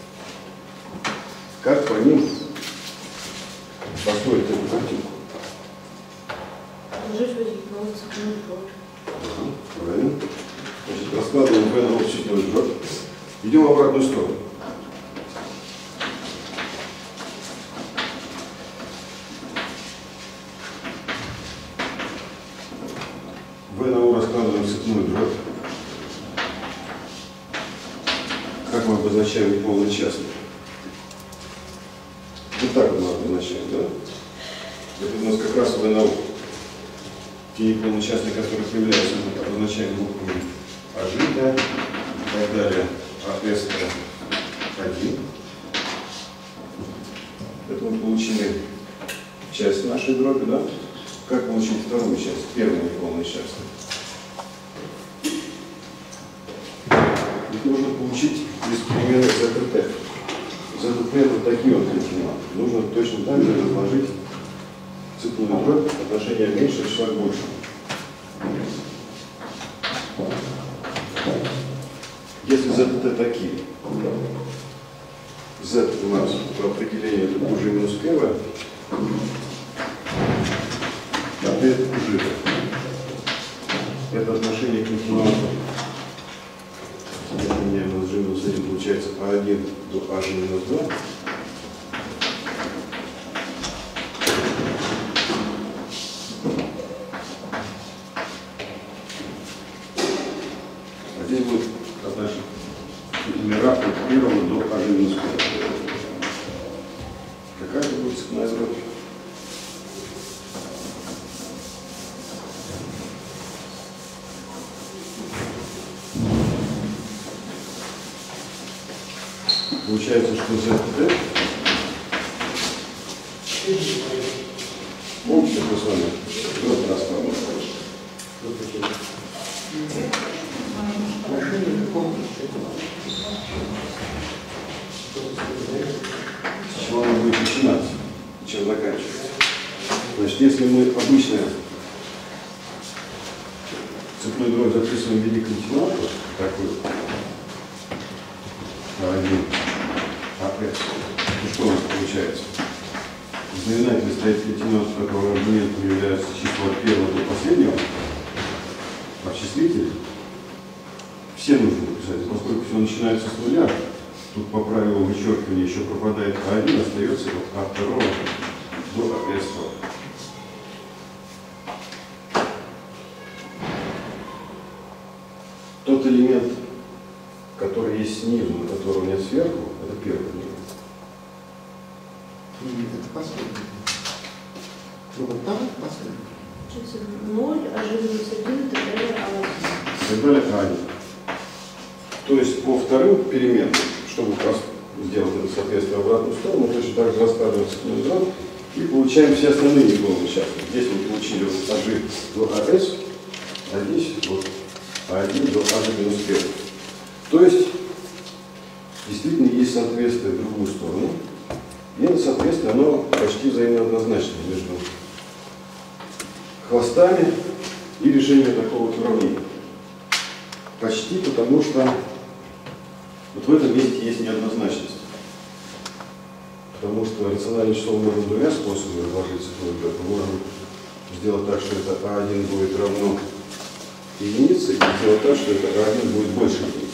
Как по ним построить эту картинку? Положить в гипноз цепную дробь. Ага, правильно. Значит, раскладываем V на цепную дробь. Идем в обратную сторону. V на U раскладываем цепную дробь. Как мы обозначаем неполный частный? Вот так вот мы обозначаем, да? Это у нас как раз V на U. Те неполные частные, которые появляются, мы обозначаем буквами А Ж, да, и так далее, А С один. Это мы получили часть нашей дроби, да? Как получить вторую часть, первую неполную часть? Их нужно получить из переменных Z и T. Z и T это такие вот континуаты. Нужно точно так же разложить цепную дробь отношение меньшего числа к большему. Если Z и T такие, Z у нас по определению это уже минус первое, а T это уже это отношение к континуату. Если у меня минус G минус один получается А один до А G минус два. А здесь будет отношение мира от первого до А G минус пять. какая это будет цепная дробь? Получается, что зет тэ помните, что с вами дробь расправа. Машина какого? С чего она будет начинаться, чем заканчиваться. Значит, если мы обычно цепную дробь записываем в виде континуатора, такой один АС, то что у нас получается? В знаменателе стоит континуатор, которого аргументом является число от первого до последнего, а числитель все нужно написать, поскольку все начинается с нуля, тут по правилу вычеркивания еще пропадает А один, остается от А два до АС два. Тот элемент, который есть снизу, но которого нет сверху, это первый элемент. Это последний. Ну вот там это последний. ноль, ожидаемость один и так далее, а И так далее А один. То есть по вторым переменным, чтобы сделать это соответствие в обратную сторону, мы точно так же раскладываем цепную дробь и получаем все остальные неполные участки. Здесь мы получили вот А G до АС, а здесь вот А один до А G минус один. То есть действительно есть соответствие в другую сторону. И это соответствие, оно почти взаимооднозначно между хвостами и решением такого вот уравнения. Почти, потому что вот в этом месте есть неоднозначность. Потому что рациональное число мы можем двумя способами разложить цепную дробь. Мы можем сделать так, что это А один будет равно единице, и сделать так, что это А один будет больше единицы.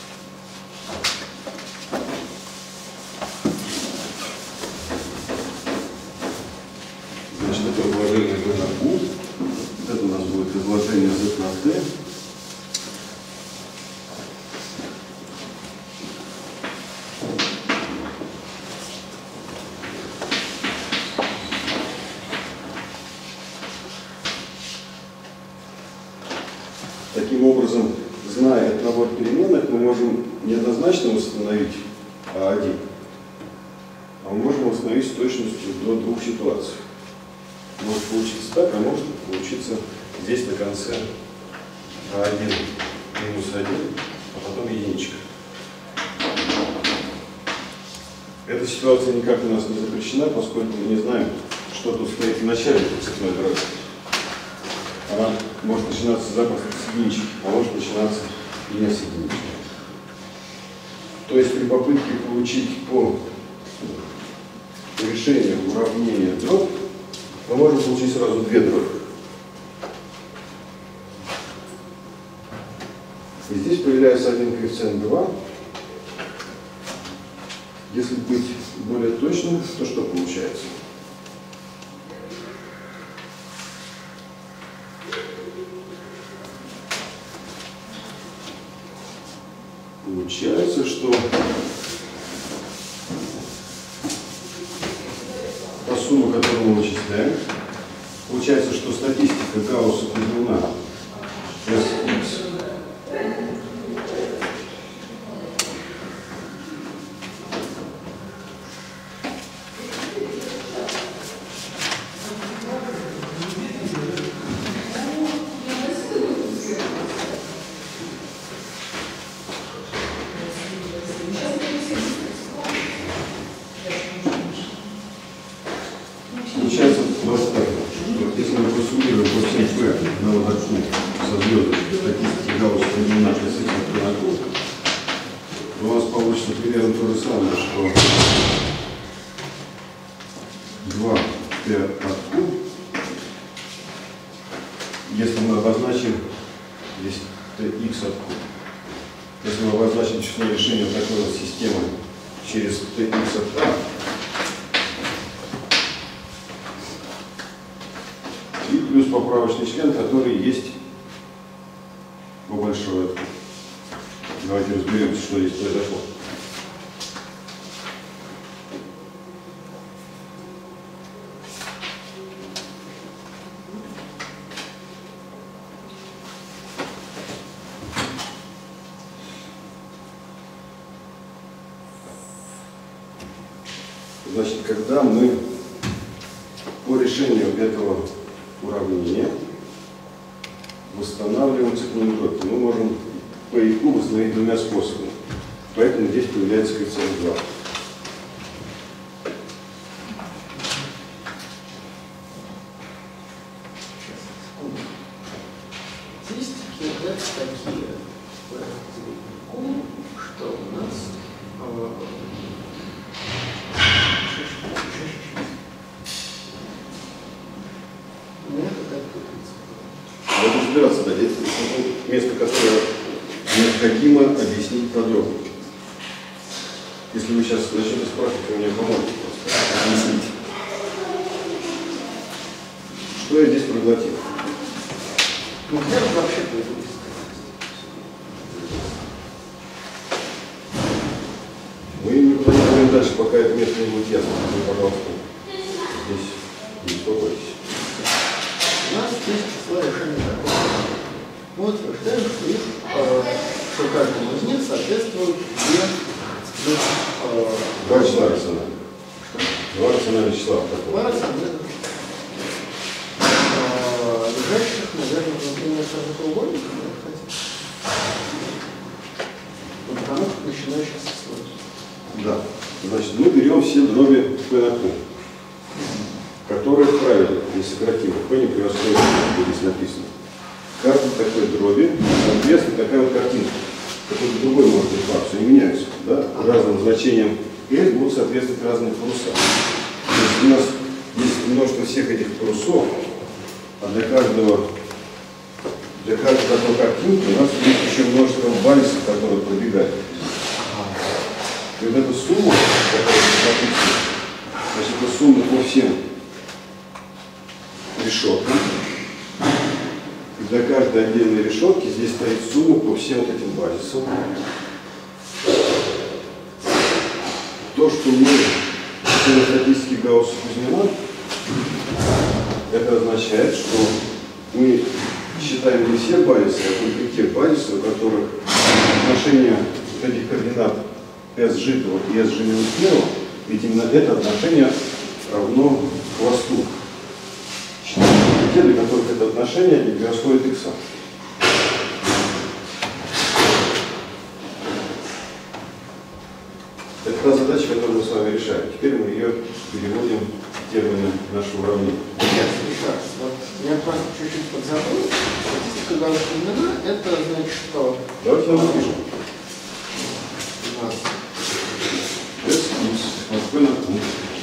Значит, это изложение G на U, это у нас будет изложение Z на T. Таким образом, зная этот набор переменных, мы можем неоднозначно восстановить А один, а мы можем восстановить с точностью до двух ситуаций. Может получиться так, а может получиться здесь на конце А один минус один, а потом единичка. Эта ситуация никак у нас не запрещена, поскольку мы не знаем, что тут стоит в начале цепной дроби. Она может начинаться запросто с единички, а может начинаться и не с единички. То есть при попытке получить по решению уравнения дробь, мы можем получить сразу две дроби. И здесь появляется один коэффициент два. Если быть более точным, то что получается? Получается, что по сумму, которую мы вычисляем, получается, что статистика Гаусса поделена Sx Получается просто так, что если мы посуммируем по всем P на вот такую со звездочкой статистики Гаусса поделена Sx на Q, то у нас получится примерно то же самое, что два P от Q, если мы обозначим здесь Tx от Q, если мы обозначим число решения такой вот системы через Tx от A, и плюс поправочный член, который есть по большой от Q. Давайте разберемся, что здесь произошло. Значит, когда мы по решению этого уравнения восстанавливаем циклонную дробь, мы можем по ИК восстановить двумя способами. Поэтому здесь появляется коэффициент два. Здесь это такие, что у нас э, у меня какая-то путаница. Надо разбираться, да, здесь место, которое необходимо объяснить подробно. Если вы сейчас начнете спрашивать, вы мне поможете просто объяснить. Что я здесь проглотил? Ну, я вообще пойду. Мы никуда не пойдем дальше, пока это место не будет ясно. Вы, пожалуйста, здесь не беспокойтесь. У нас есть число решений такого. Мы утверждаем, что, их, э, что каждому из них соответствует две, э, Два числа рациональных. Два рациональных числа. два рациональных. Э, лежащих, наверное, внутри нашего треугольника. Потому что начинающих со слоя. Да. Значит, мы берем все дроби P на Q, которые в правиле, если сократим, P не превосходит, здесь написано. Каждой такой дроби соответствует такая вот картинка. Какой-то другой может быть факт, все не меняется. Да? Разным значениям L будут соответствовать разные паруса. То есть у нас есть множество всех этих парусов, а для каждого, для каждой такой картинки у нас есть еще множество базисов, которые пробегают. И вот эта сумма, которая написана, значит, это сумма по всем решеткам. И для каждой отдельной решетки здесь стоит сумма по всем вот этим базисам. То, что мы считаем статистики Гаусса-Кузьмина, это означает, что мы считаем не все базисы, а только те базисы, у которых отношение вот этих координат S житого и S минус первого, ведь именно это отношение равно хвосту. Те, для которых это отношение не превосходит x. Это та задача, которую мы с вами решаем. Теперь мы ее переводим в термины нашего уравнения. Нет, еще раз. Вот я просто чуть-чуть подзабыл. Статистика Гаусса-Кузьмина – это значит, что Давайте я напишу. у нас S плюс P на Q.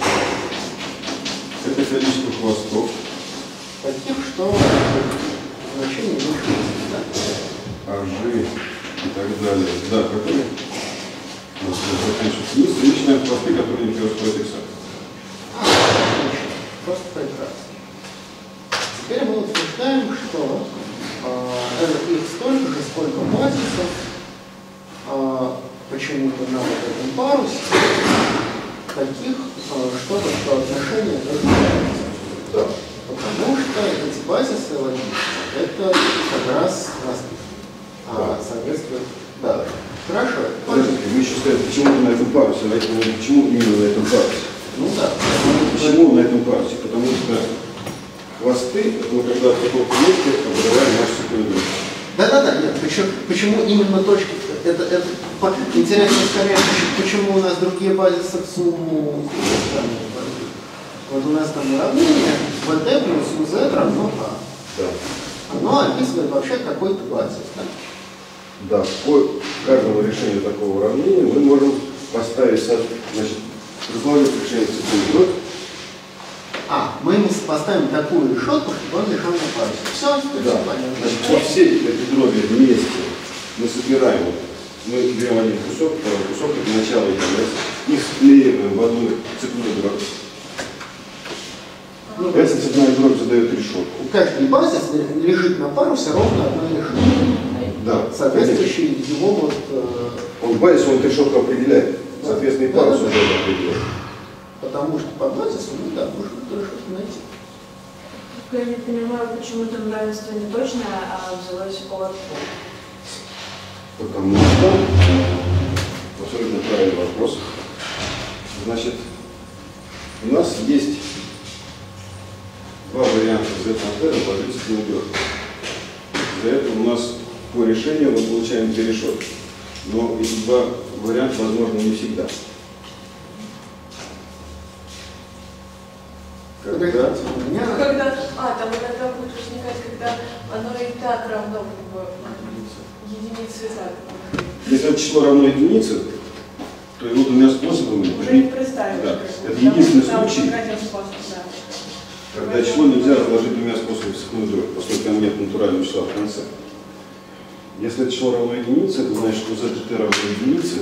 Это количество хвостов. таких, что значение не меньше, да? Ажи и так далее. Да, которые у нас заканчиваются вниз, и начинаем хвосты, которые не превосходят x. А, отлично. Просто прекрасно. Теперь мы утверждаем, что э, их столько же, сколько базисов э, почему-то на вот этом парусе таких, э, что-то, что отношение тоже меняется. Да. Потому что эти базисы логичные, это как раз а, соответствует. Да. Хорошо. Подождите, мы еще сказали, почему на этом парусе, а почему именно на этом парусе? Ну да. Почему на этом парусе? Потому что хвосты, мы когда в таком месте обрываем нашу циклонную. Да-да-да, нет, почему, почему именно точки? Это, это интересно скорее, почему у нас другие базисы в сумму. Вот у нас там уравнение vt плюс uz равно a. Да. Оно описывает вообще какой-то базис. Да? Да, по каждому решению такого уравнения мы можем поставить, значит, разложить решение циклонной дроби. А, мы ему поставим такую решетку, чтобы он лежал на парусе. Все, да. понятно. Значит, вот все эти дроби вместе мы собираем. Мы берем один кусок, второй кусок, это начало и конец, их склеиваем в одну цепную дробь. Ну, Эта цепная дробь задает решетку. Каждый базис лежит на парусе ровно одна решетка. Да. Соответствующий его вот... Э, он базис, он решетку определяет. Соответственно, и да, парус да, он да. тоже определяет. Потому что по базису, ну да, можно эту решетку найти. Я не понимаю, почему там равенство не точное, а взялось от. Потому что, абсолютно правильный вопрос, значит, У нас есть два варианта Z на T ложиться в помидор. Для этого у нас по решению мы получаем две решетки. Но эти два варианта возможны не всегда. Когда, У меня Когда, а, там иногда будет возникать, когда оно и так равно как бы единице и так. если это число равно единице, то его двумя способами. Уже не представишь. Да. как бы, Это потому единственный что там случай, только один способ, да. когда число нельзя разложить двумя способами в помидор, поскольку там нет натурального числа в конце. Если это число равно единице, это значит, что Z T равно единице.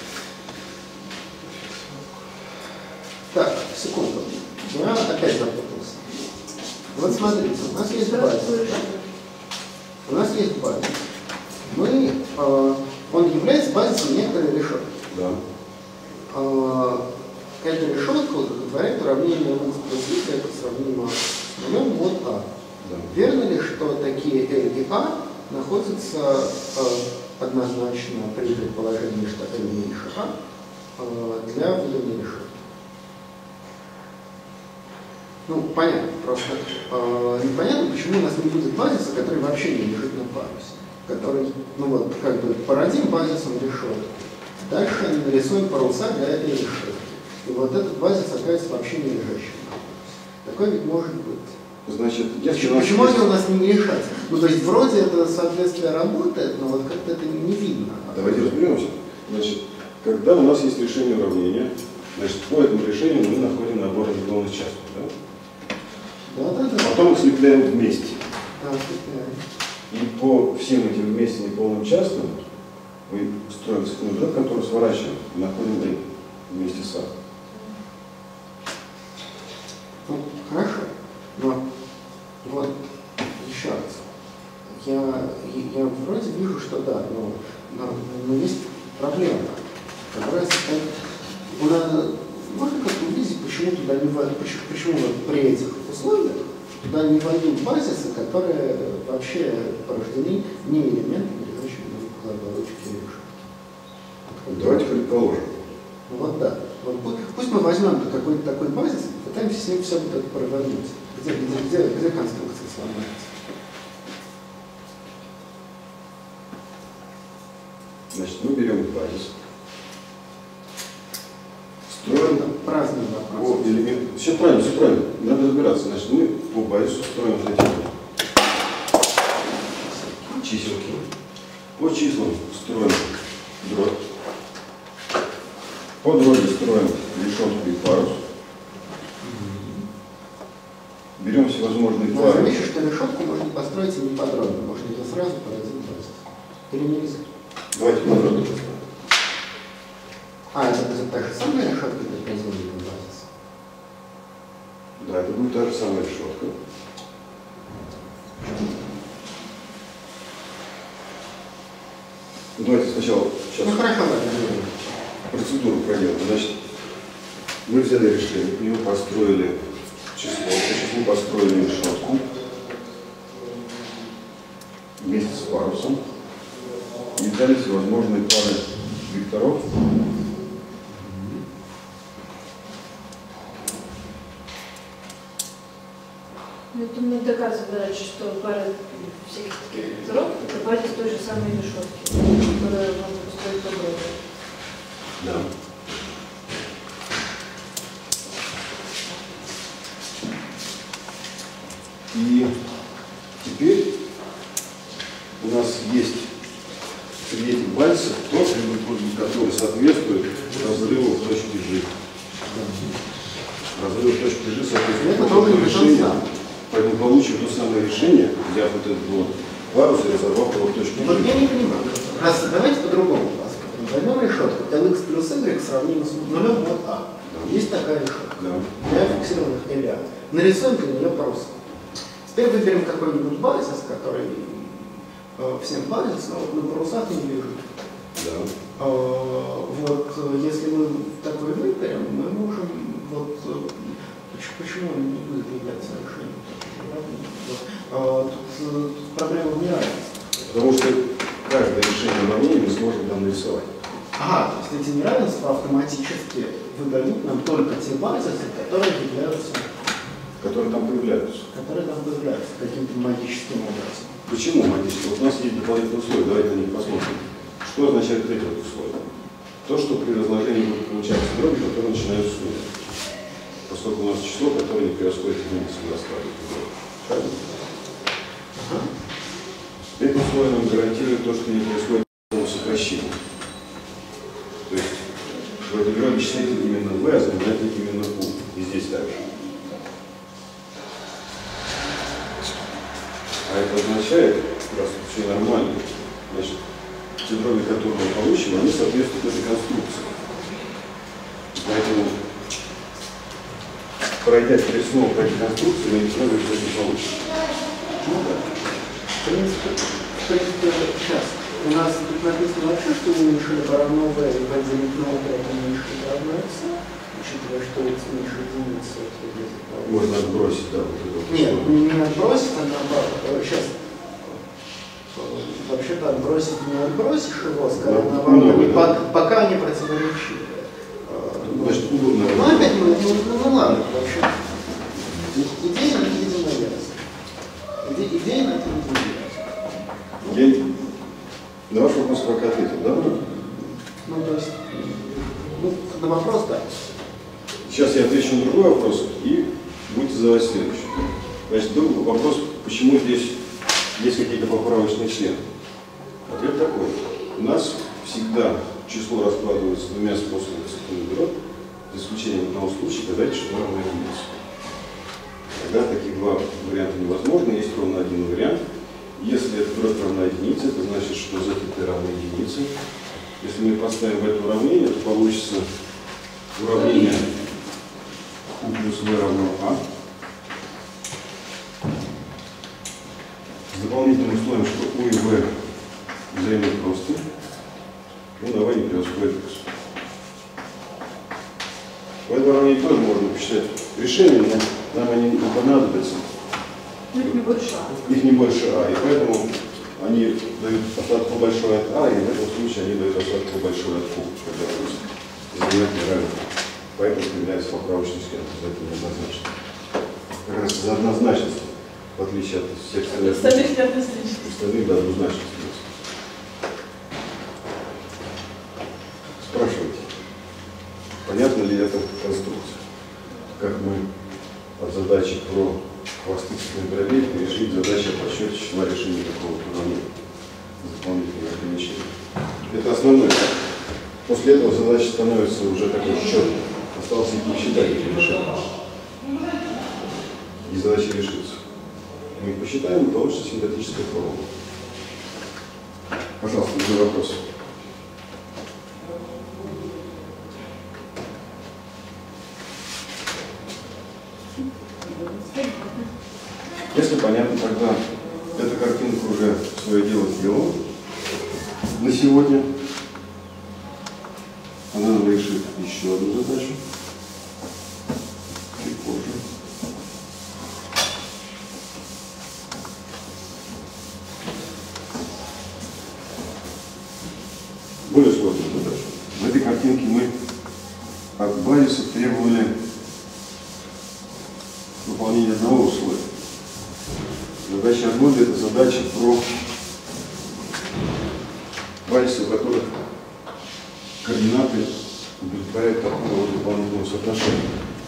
Так, секунду. Я опять запутался. Вот смотрите, у нас есть базис. У нас есть базис. Мы, э, он является базисом некоторой решетки. Да. Э, эта решетка удовлетворяет уравнение x плюс y, это сравнимо с нулем вот А. Да. Верно ли, что такие L и А находятся э, однозначно при предположении, что L меньше А э, для выделения решетки? Ну, понятно, просто э, непонятно, почему у нас не будет базиса, который вообще не лежит на парусе, который, ну вот, как бы породим базисом решетки. Дальше нарисуем паруса для этой решетки. И вот этот базис окажется вообще не лежащим на парусе. Такой ведь может быть. Значит, если Почему, у нас почему есть- они у нас не решатся? Ну, то есть вроде это соответствие работает, но вот как-то это не видно. Давайте разберемся. Значит, когда у нас есть решение уравнения, значит, по этому решению мы находим набор неполных частных. Да? Да, да, да. Потом их слепляем вместе. Да, да. И по всем этим вместе неполным частным мы строим цифровой дрот, который сворачиваем и находим L вместе с А. Ну, хорошо, но вот еще раз. Я, я вроде вижу, что да, но, но, но есть проблема, которая состоит... Надо, можно как-то увидеть, почему туда не вводят, почему, почему вот при этих условиях туда не вводят базисы, которые вообще порождены не элементами, лежащими в оболочке решетки. Давайте предположим. Ну вот да. Вот, пусть, пусть мы возьмем какой-то такой базис и пытаемся с ним все вот это провернуть. Где, где, где, где конструкция сломается? Значит, мы берем базис, строим Это праздный по вопрос. элементу. Все правильно, все правильно. Надо разбираться. Значит, мы по базису строим вот эти чиселки. По числам строим дрот. По дроби строим решетку и парус. Берем всевозможные Но пары. замечу, что решетку можно построить и не подробно. Можно ее сразу поразить базис. Или нельзя? Давайте подробно построим. А, это будет та же самая решетка для производителя базиса? Да, это будет та же самая решетка. Давайте сначала сейчас Ну хорошо, ладно. процедуру проделаем. Значит, мы взяли решение, по нему построили число, по числу построили решетку вместе с парусом. И взяли всевозможные пары векторов. Это мы доказываем дальше, что пара всяких таких векторов — это базис той же самой решетки, которую можно построить по дроби. Да. И теперь у нас есть среди этих базисов тот, который соответствует разрыву в точке G. Разрыв в точке G соответствует Это тоже не решению. сам. Поэтому получим то самое решение, взяв вот этот вот парус и разорвав его в точке Вот G. я не понимаю. Раз, давайте по-другому посмотрим. Возьмем решетку Lx плюс y сравнимо с нулем вот А. Есть такая решетка. Да. Для фиксированных L. Нарисуем для нее паруса. Теперь выберем какой-нибудь базис, который э, всем базис, но вот на парусах не лежит. Да. Э, вот э, если мы такой выберем, мы можем вот э, поч- почему он не будет являться решением? Вот. Э, тут, э, тут проблема в неравенстве. Потому что каждое решение уравнения мы сможем там нарисовать. Ага, то есть эти неравенства автоматически выдают нам только те базисы, которые являются, которые там появляются. которые там появляются каким-то магическим образом. Почему магически? Вот у нас есть дополнительные условия, давайте на них посмотрим. Что означает эти вот условия? То, что при разложении будет получаться дроби, которые начинают с нуля. Поскольку у нас число, которое не превосходит единицу, мы раскладываем. Правильно? Ага. Это условие нам гарантирует то, что не происходит сокращения. То есть в этой дроби числитель именно v, а знаменатель именно u. И здесь также. А это означает, раз все нормально, значит, те дроби, которые мы получим, они соответствуют этой конструкции. Поэтому, пройдя теперь снова по этой конструкции, мы эти дроби не получим. Ну да. В принципе, в принципе, сейчас у нас тут написано вообще, что уменьшили по равно v, и v делить на v уменьшили по равно x, учитывая, что x меньше единицы, это где-то. Можно отбросить, да, вот это вот. Нет, не отбросить, а наоборот. Сейчас вообще-то отбросить не отбросишь его, скажем, Да, наоборот, ну, да. пока, пока не противоречивы. Значит, удобно. Ну опять мы, ну, ну, ну ладно, вообще. Идея на видимо ясна. Иде, идея на это видимо ясна. Я на ваш вопрос пока ответил, да? Ну, то есть, ну, на вопрос, да. Сейчас я отвечу на другой вопрос и будете задавать следующий. Значит, другой вопрос, почему здесь есть какие-то поправочные члены. Ответ такой. У нас всегда число раскладывается двумя способами цифровых дробь, за исключением одного случая, когда это число равно единице. Тогда таких два варианта невозможно, есть ровно один вариант. Если эта дробь равна единице, это значит, что z это равно единице. Если мы поставим в это уравнение, то получится уравнение u плюс v равно a. С дополнительным условием, что u и v взаимно просты, ну давай не превосходит x. В этом уравнении тоже можно посчитать решение, но нам они не понадобятся. Их не больше а. Их не больше а, и поэтому они дают остатку большой от а, и в этом случае они дают остатку большой от q, когда знаменатель равен. Поэтому появляется поправочный схема, это неоднозначно. Как раз из-за однозначности, в отличие от всех остальных. Остальных неоднозначно. Остальных, да, однозначности. Спрашивайте, понятна ли эта конструкция? Как мы от задачи про хвосты цифровых дробей перешли к задаче о подсчете числа решения какого-то уравнения с дополнительными ограничениями. Это основной этап. После этого задача становится уже такой четкой. Осталось их посчитать, эти решения. И задача решится. Мы их посчитаем, и получится синтетическая формула. Пожалуйста, другой вопрос. Если понятно, тогда эта картинка уже свое дело сделала на сегодня. Она нам решит еще одну задачу. Чуть позже. Более сложную задачу. В этой картинке мы от базиса требовали выполнения одного условия. Задача одной – это задача про базисы, у которых координаты удовлетворяют такого вот дополнительного соотношения.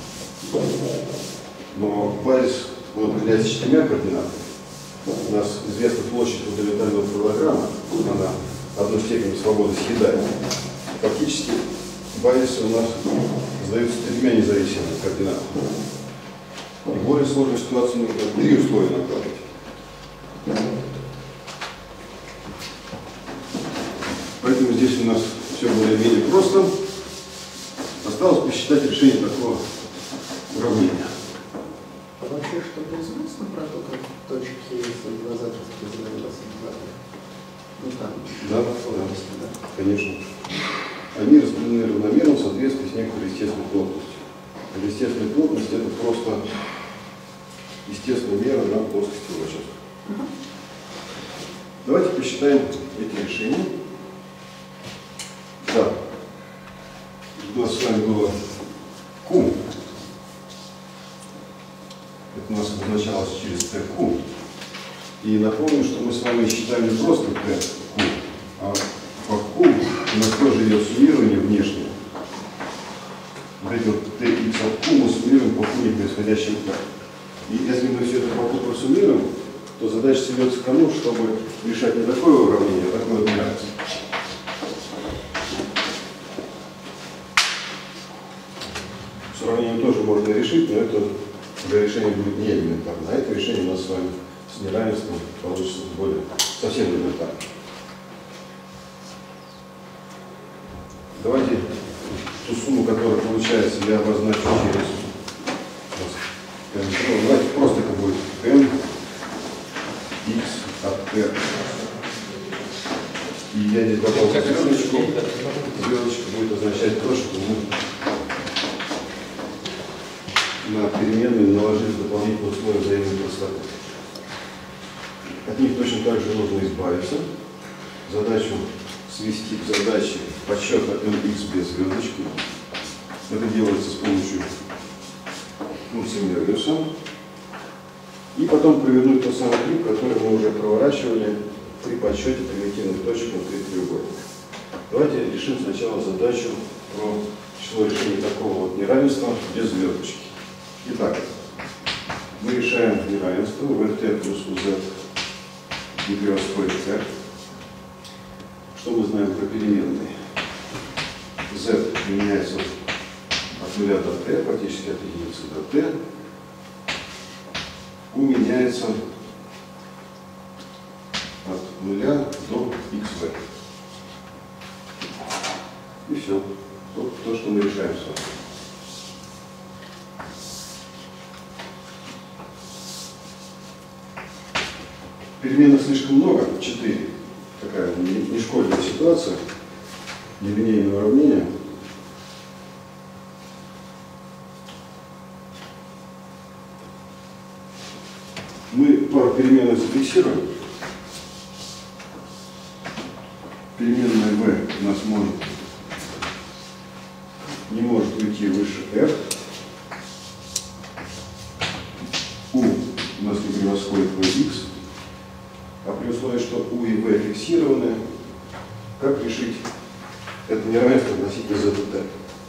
Но базис он определяется четырьмя координатами. У нас известна площадь фундаментального параллелограмма, она одну степень свободы съедает. Фактически базисы у нас задаются тремя независимыми координатами. И в более сложной ситуации нужно три условия накладывать. Поэтому здесь у нас все более-менее просто. Осталось посчитать решение такого уравнения. А вообще что-то известно про то, как точки из глаза распределяются в глазах? Ну там, Да, да, да, конечно. Они распределены равномерно в соответствии с некоторой естественной плотностью. А естественная плотность – это просто естественная мера на плоскости участка. Угу. Давайте посчитаем эти решения. Да. было Q. Это у нас обозначалось через Т Q. И напомню, что мы с вами считаем не просто Т Q, а по Q у нас тоже идет суммирование внешнее. Вот эти вот Т Х от Q мы суммируем по Q непроисходящему Т. И если мы все это по Q просуммируем, то задача сведется к тому, чтобы решать не такое уравнение, а такое вот неравенство. С уравнением тоже можно решить, но это для решения будет не элементарно. А это решение у нас с вами с неравенством получится более совсем элементарно. Давайте ту сумму, которая получается, я обозначу через... Давайте просто это будет m x от t. И я здесь добавил звездочку. Звездочка будет означать то, что мы на переменную наложили дополнительные условия взаимной простоты. От них точно так же нужно избавиться. Задачу свести к задаче подсчета mx без звездочки. Это делается с помощью функции Мервиуса. И потом провернуть тот самый трюк, который мы уже проворачивали при подсчете примитивных точек внутри треугольника. Давайте решим сначала задачу про число решений такого вот неравенства без звездочки. Итак, мы решаем неравенство vt плюс uz не превосходит t. Что мы знаем про переменные? Z меняется от нуля до t, практически от единицы до t. U меняется от нуля до xv. И все. Вот то, что мы решаем с вами. Переменных слишком много, четыре. Такая не школьная ситуация, нелинейное уравнение. Мы пару переменных зафиксируем. Переменная v у нас может, не может уйти выше f. U у нас не превосходит vx. А при условии, что U и V фиксированы, как решить это неравенство относительно Z и T?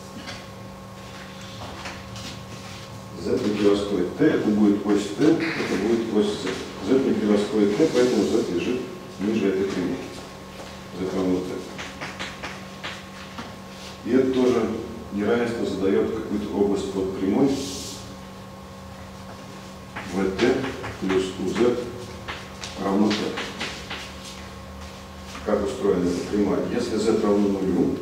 Z не превосходит T, это будет ось T, это будет ось Z. Z не превосходит T, поэтому Z лежит ниже этой прямой. Z равно T. И это тоже неравенство задает какую-то область под прямой. Vt плюс uz равно t. Как устроена эта прямая? Если z равно нулю,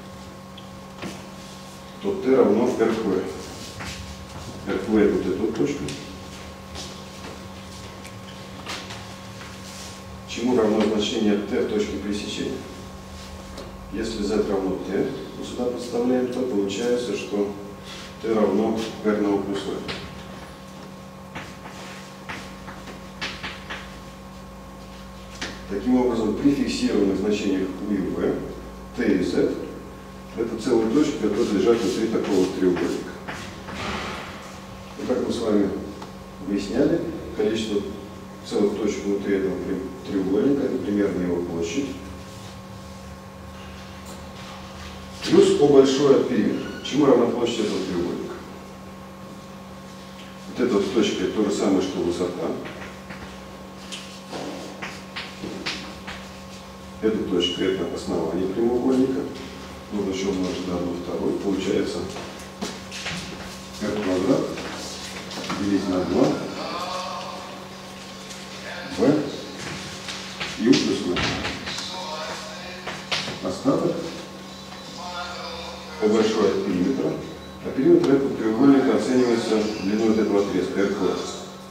то t равно rq. rq вот эту точку. Чему равно значение t в точке пересечения? Если z равно t, мы сюда подставляем, то получается, что t равно r на u плюс v. Таким образом, при фиксированных значениях U и V, T и Z это целые точки, которые лежат внутри такого треугольника. И как мы с вами выясняли, количество целых точек внутри этого треугольника это примерно его площадь. Плюс О большое от периметра. Чему равна площадь этого треугольника? Вот эта вот точка это то же самое, что высота. Эта точка – это основание прямоугольника. Нужно еще умножить на одну вторую. Получается r квадрат делить на два v и u плюс v. Остаток О большой от периметра. А периметр этого треугольника оценивается длиной от этого отрезка r квадрат.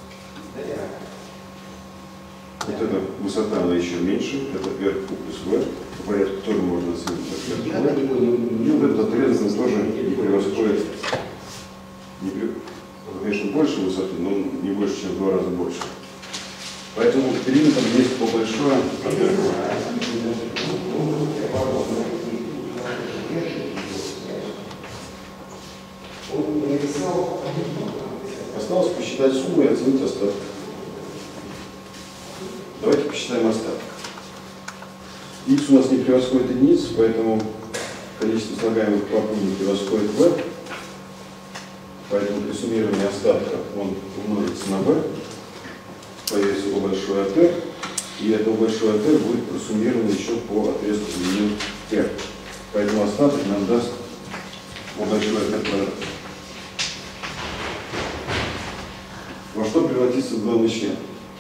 Вот эта высота, она еще меньше, это r плюс v, по порядку тоже можно оценить как r. И вот этот отрезок тоже не превосходит, не при... конечно, больше высоты, но не больше, чем в два раза больше. Поэтому периметр есть по большой от r. Осталось посчитать сумму и оценить остаток. Давайте посчитаем остаток. Х у нас не превосходит единицу, поэтому количество слагаемых по q не превосходит v. Поэтому при суммировании остатка он умножится на v. Появится у большой от r. И это у большой от r будет просуммировано еще по отрезку длины r. Поэтому остаток нам даст у большой от r квадрат. Во что превратится главный член?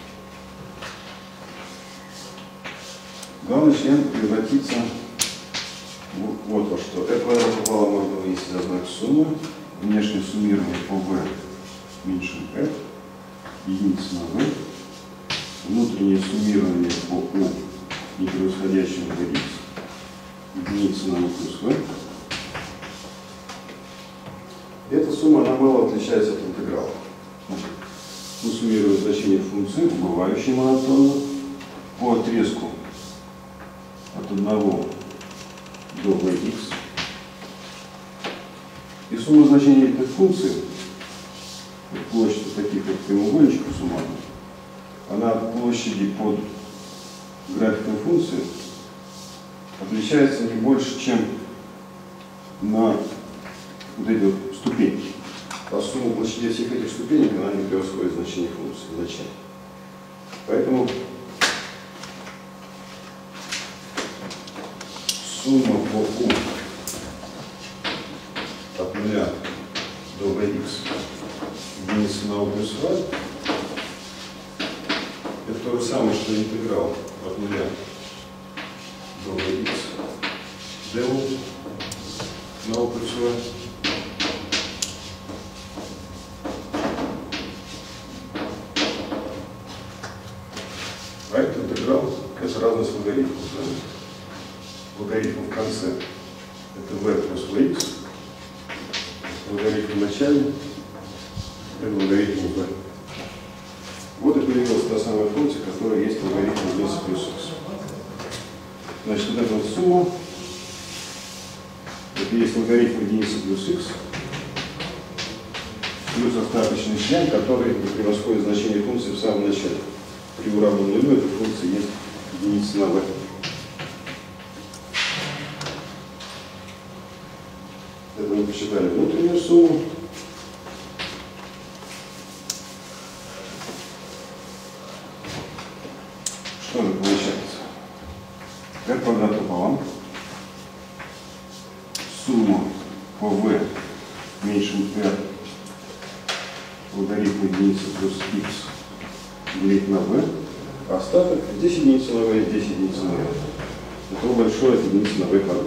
Главный член превратится в, вот во что. r квадрат пополам можно вынести за знак суммы. Внешнее суммирование по v меньше f. Единица на v. Внутреннее суммирование по u, не превосходящему v x. Единица на u плюс v. Эта сумма, она мало отличается от интеграла. Мы суммируем значение функции, убывающей монотонно, по отрезку от одного до vx. И сумма значений этой функции, площадь таких как прямоугольничков суммарных, она от площади под графиком функции отличается не больше, чем на вот эти вот ступеньки. По сумму площади всех этих ступенек она не превосходит значение функции изначально. Поэтому сумма по u от нуля до vx единица на u плюс v это то же самое, что интеграл от нуля до vx du на u плюс v. А этот интеграл – это разность логарифмов. Да? Логарифм в конце – это v плюс vx. Логарифм в начале – это логарифм v. Вот и появилась та самая функция, которая есть логарифм единицы плюс x. Значит, вот эта вот сумма – это есть логарифм единицы плюс x плюс остаточный член, который не превосходит значение функции в самом начале. При u равно нулю эта функция есть единица на v. Это мы посчитали внутреннюю сумму. Что же получается? r квадрат пополам. Сумма по v меньше r логарифм единицы плюс x делить на v, а остаток здесь единица на v, здесь единица на v. Это большое это единица на v квадрат.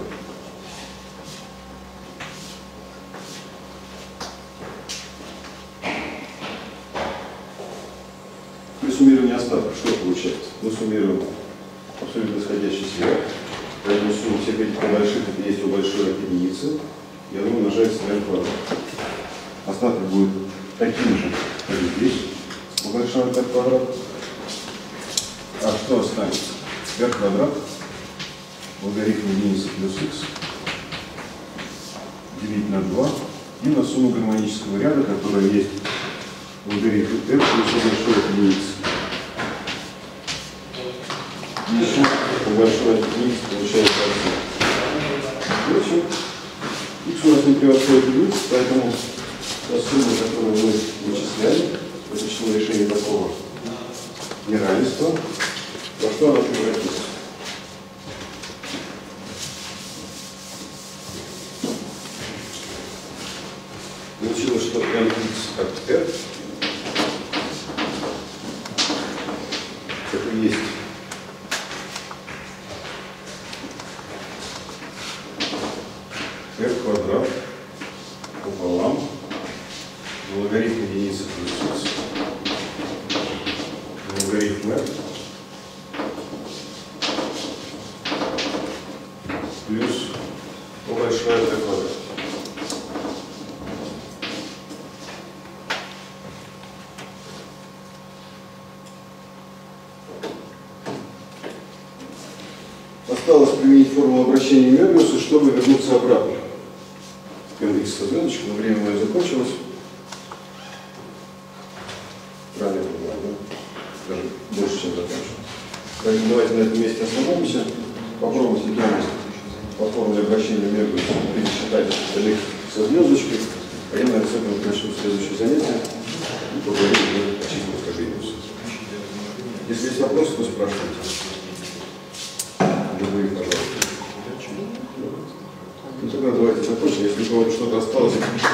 При суммировании остатков что получается? Мы суммируем абсолютно исходящийся ряд, поэтому сумма всех этих больших это есть у большой от единицы, и оно умножается на r квадрат. Остаток будет таким же, как и здесь. Большой от r квадрат. А что останется? r квадрат логарифм единицы плюс x делить на два и на сумму гармонического ряда, которая есть логарифм r плюс большой от единицы. И еще у большой от единицы получается один. Впрочем, x у нас не превосходит единицу, поэтому та сумма, которую мы вычисляли, получило решение такого неравенства, во что она превратится? Получилось, что mx от r это есть r квадрат пополам логарифм единицы плюс x логарифм r плюс по большой от r квадрат. Осталось применить формулу обращения Мёбиуса, чтобы вернуться обратно. mx со звездочкой, но время мое закончилось. правильно я понимаю, да? Даже больше, чем закончил. Поэтому давайте на этом месте остановимся. Попробуйте дома по формуле обращения между пересчитать остальных со звездочкой. А я, наверное, с этого начну следующее занятие и поговорим уже о численных скажениях. Если есть вопросы, то спрашивайте. Любые, пожалуйста. Ну тогда давайте закончим. Если у кого-то что-то осталось,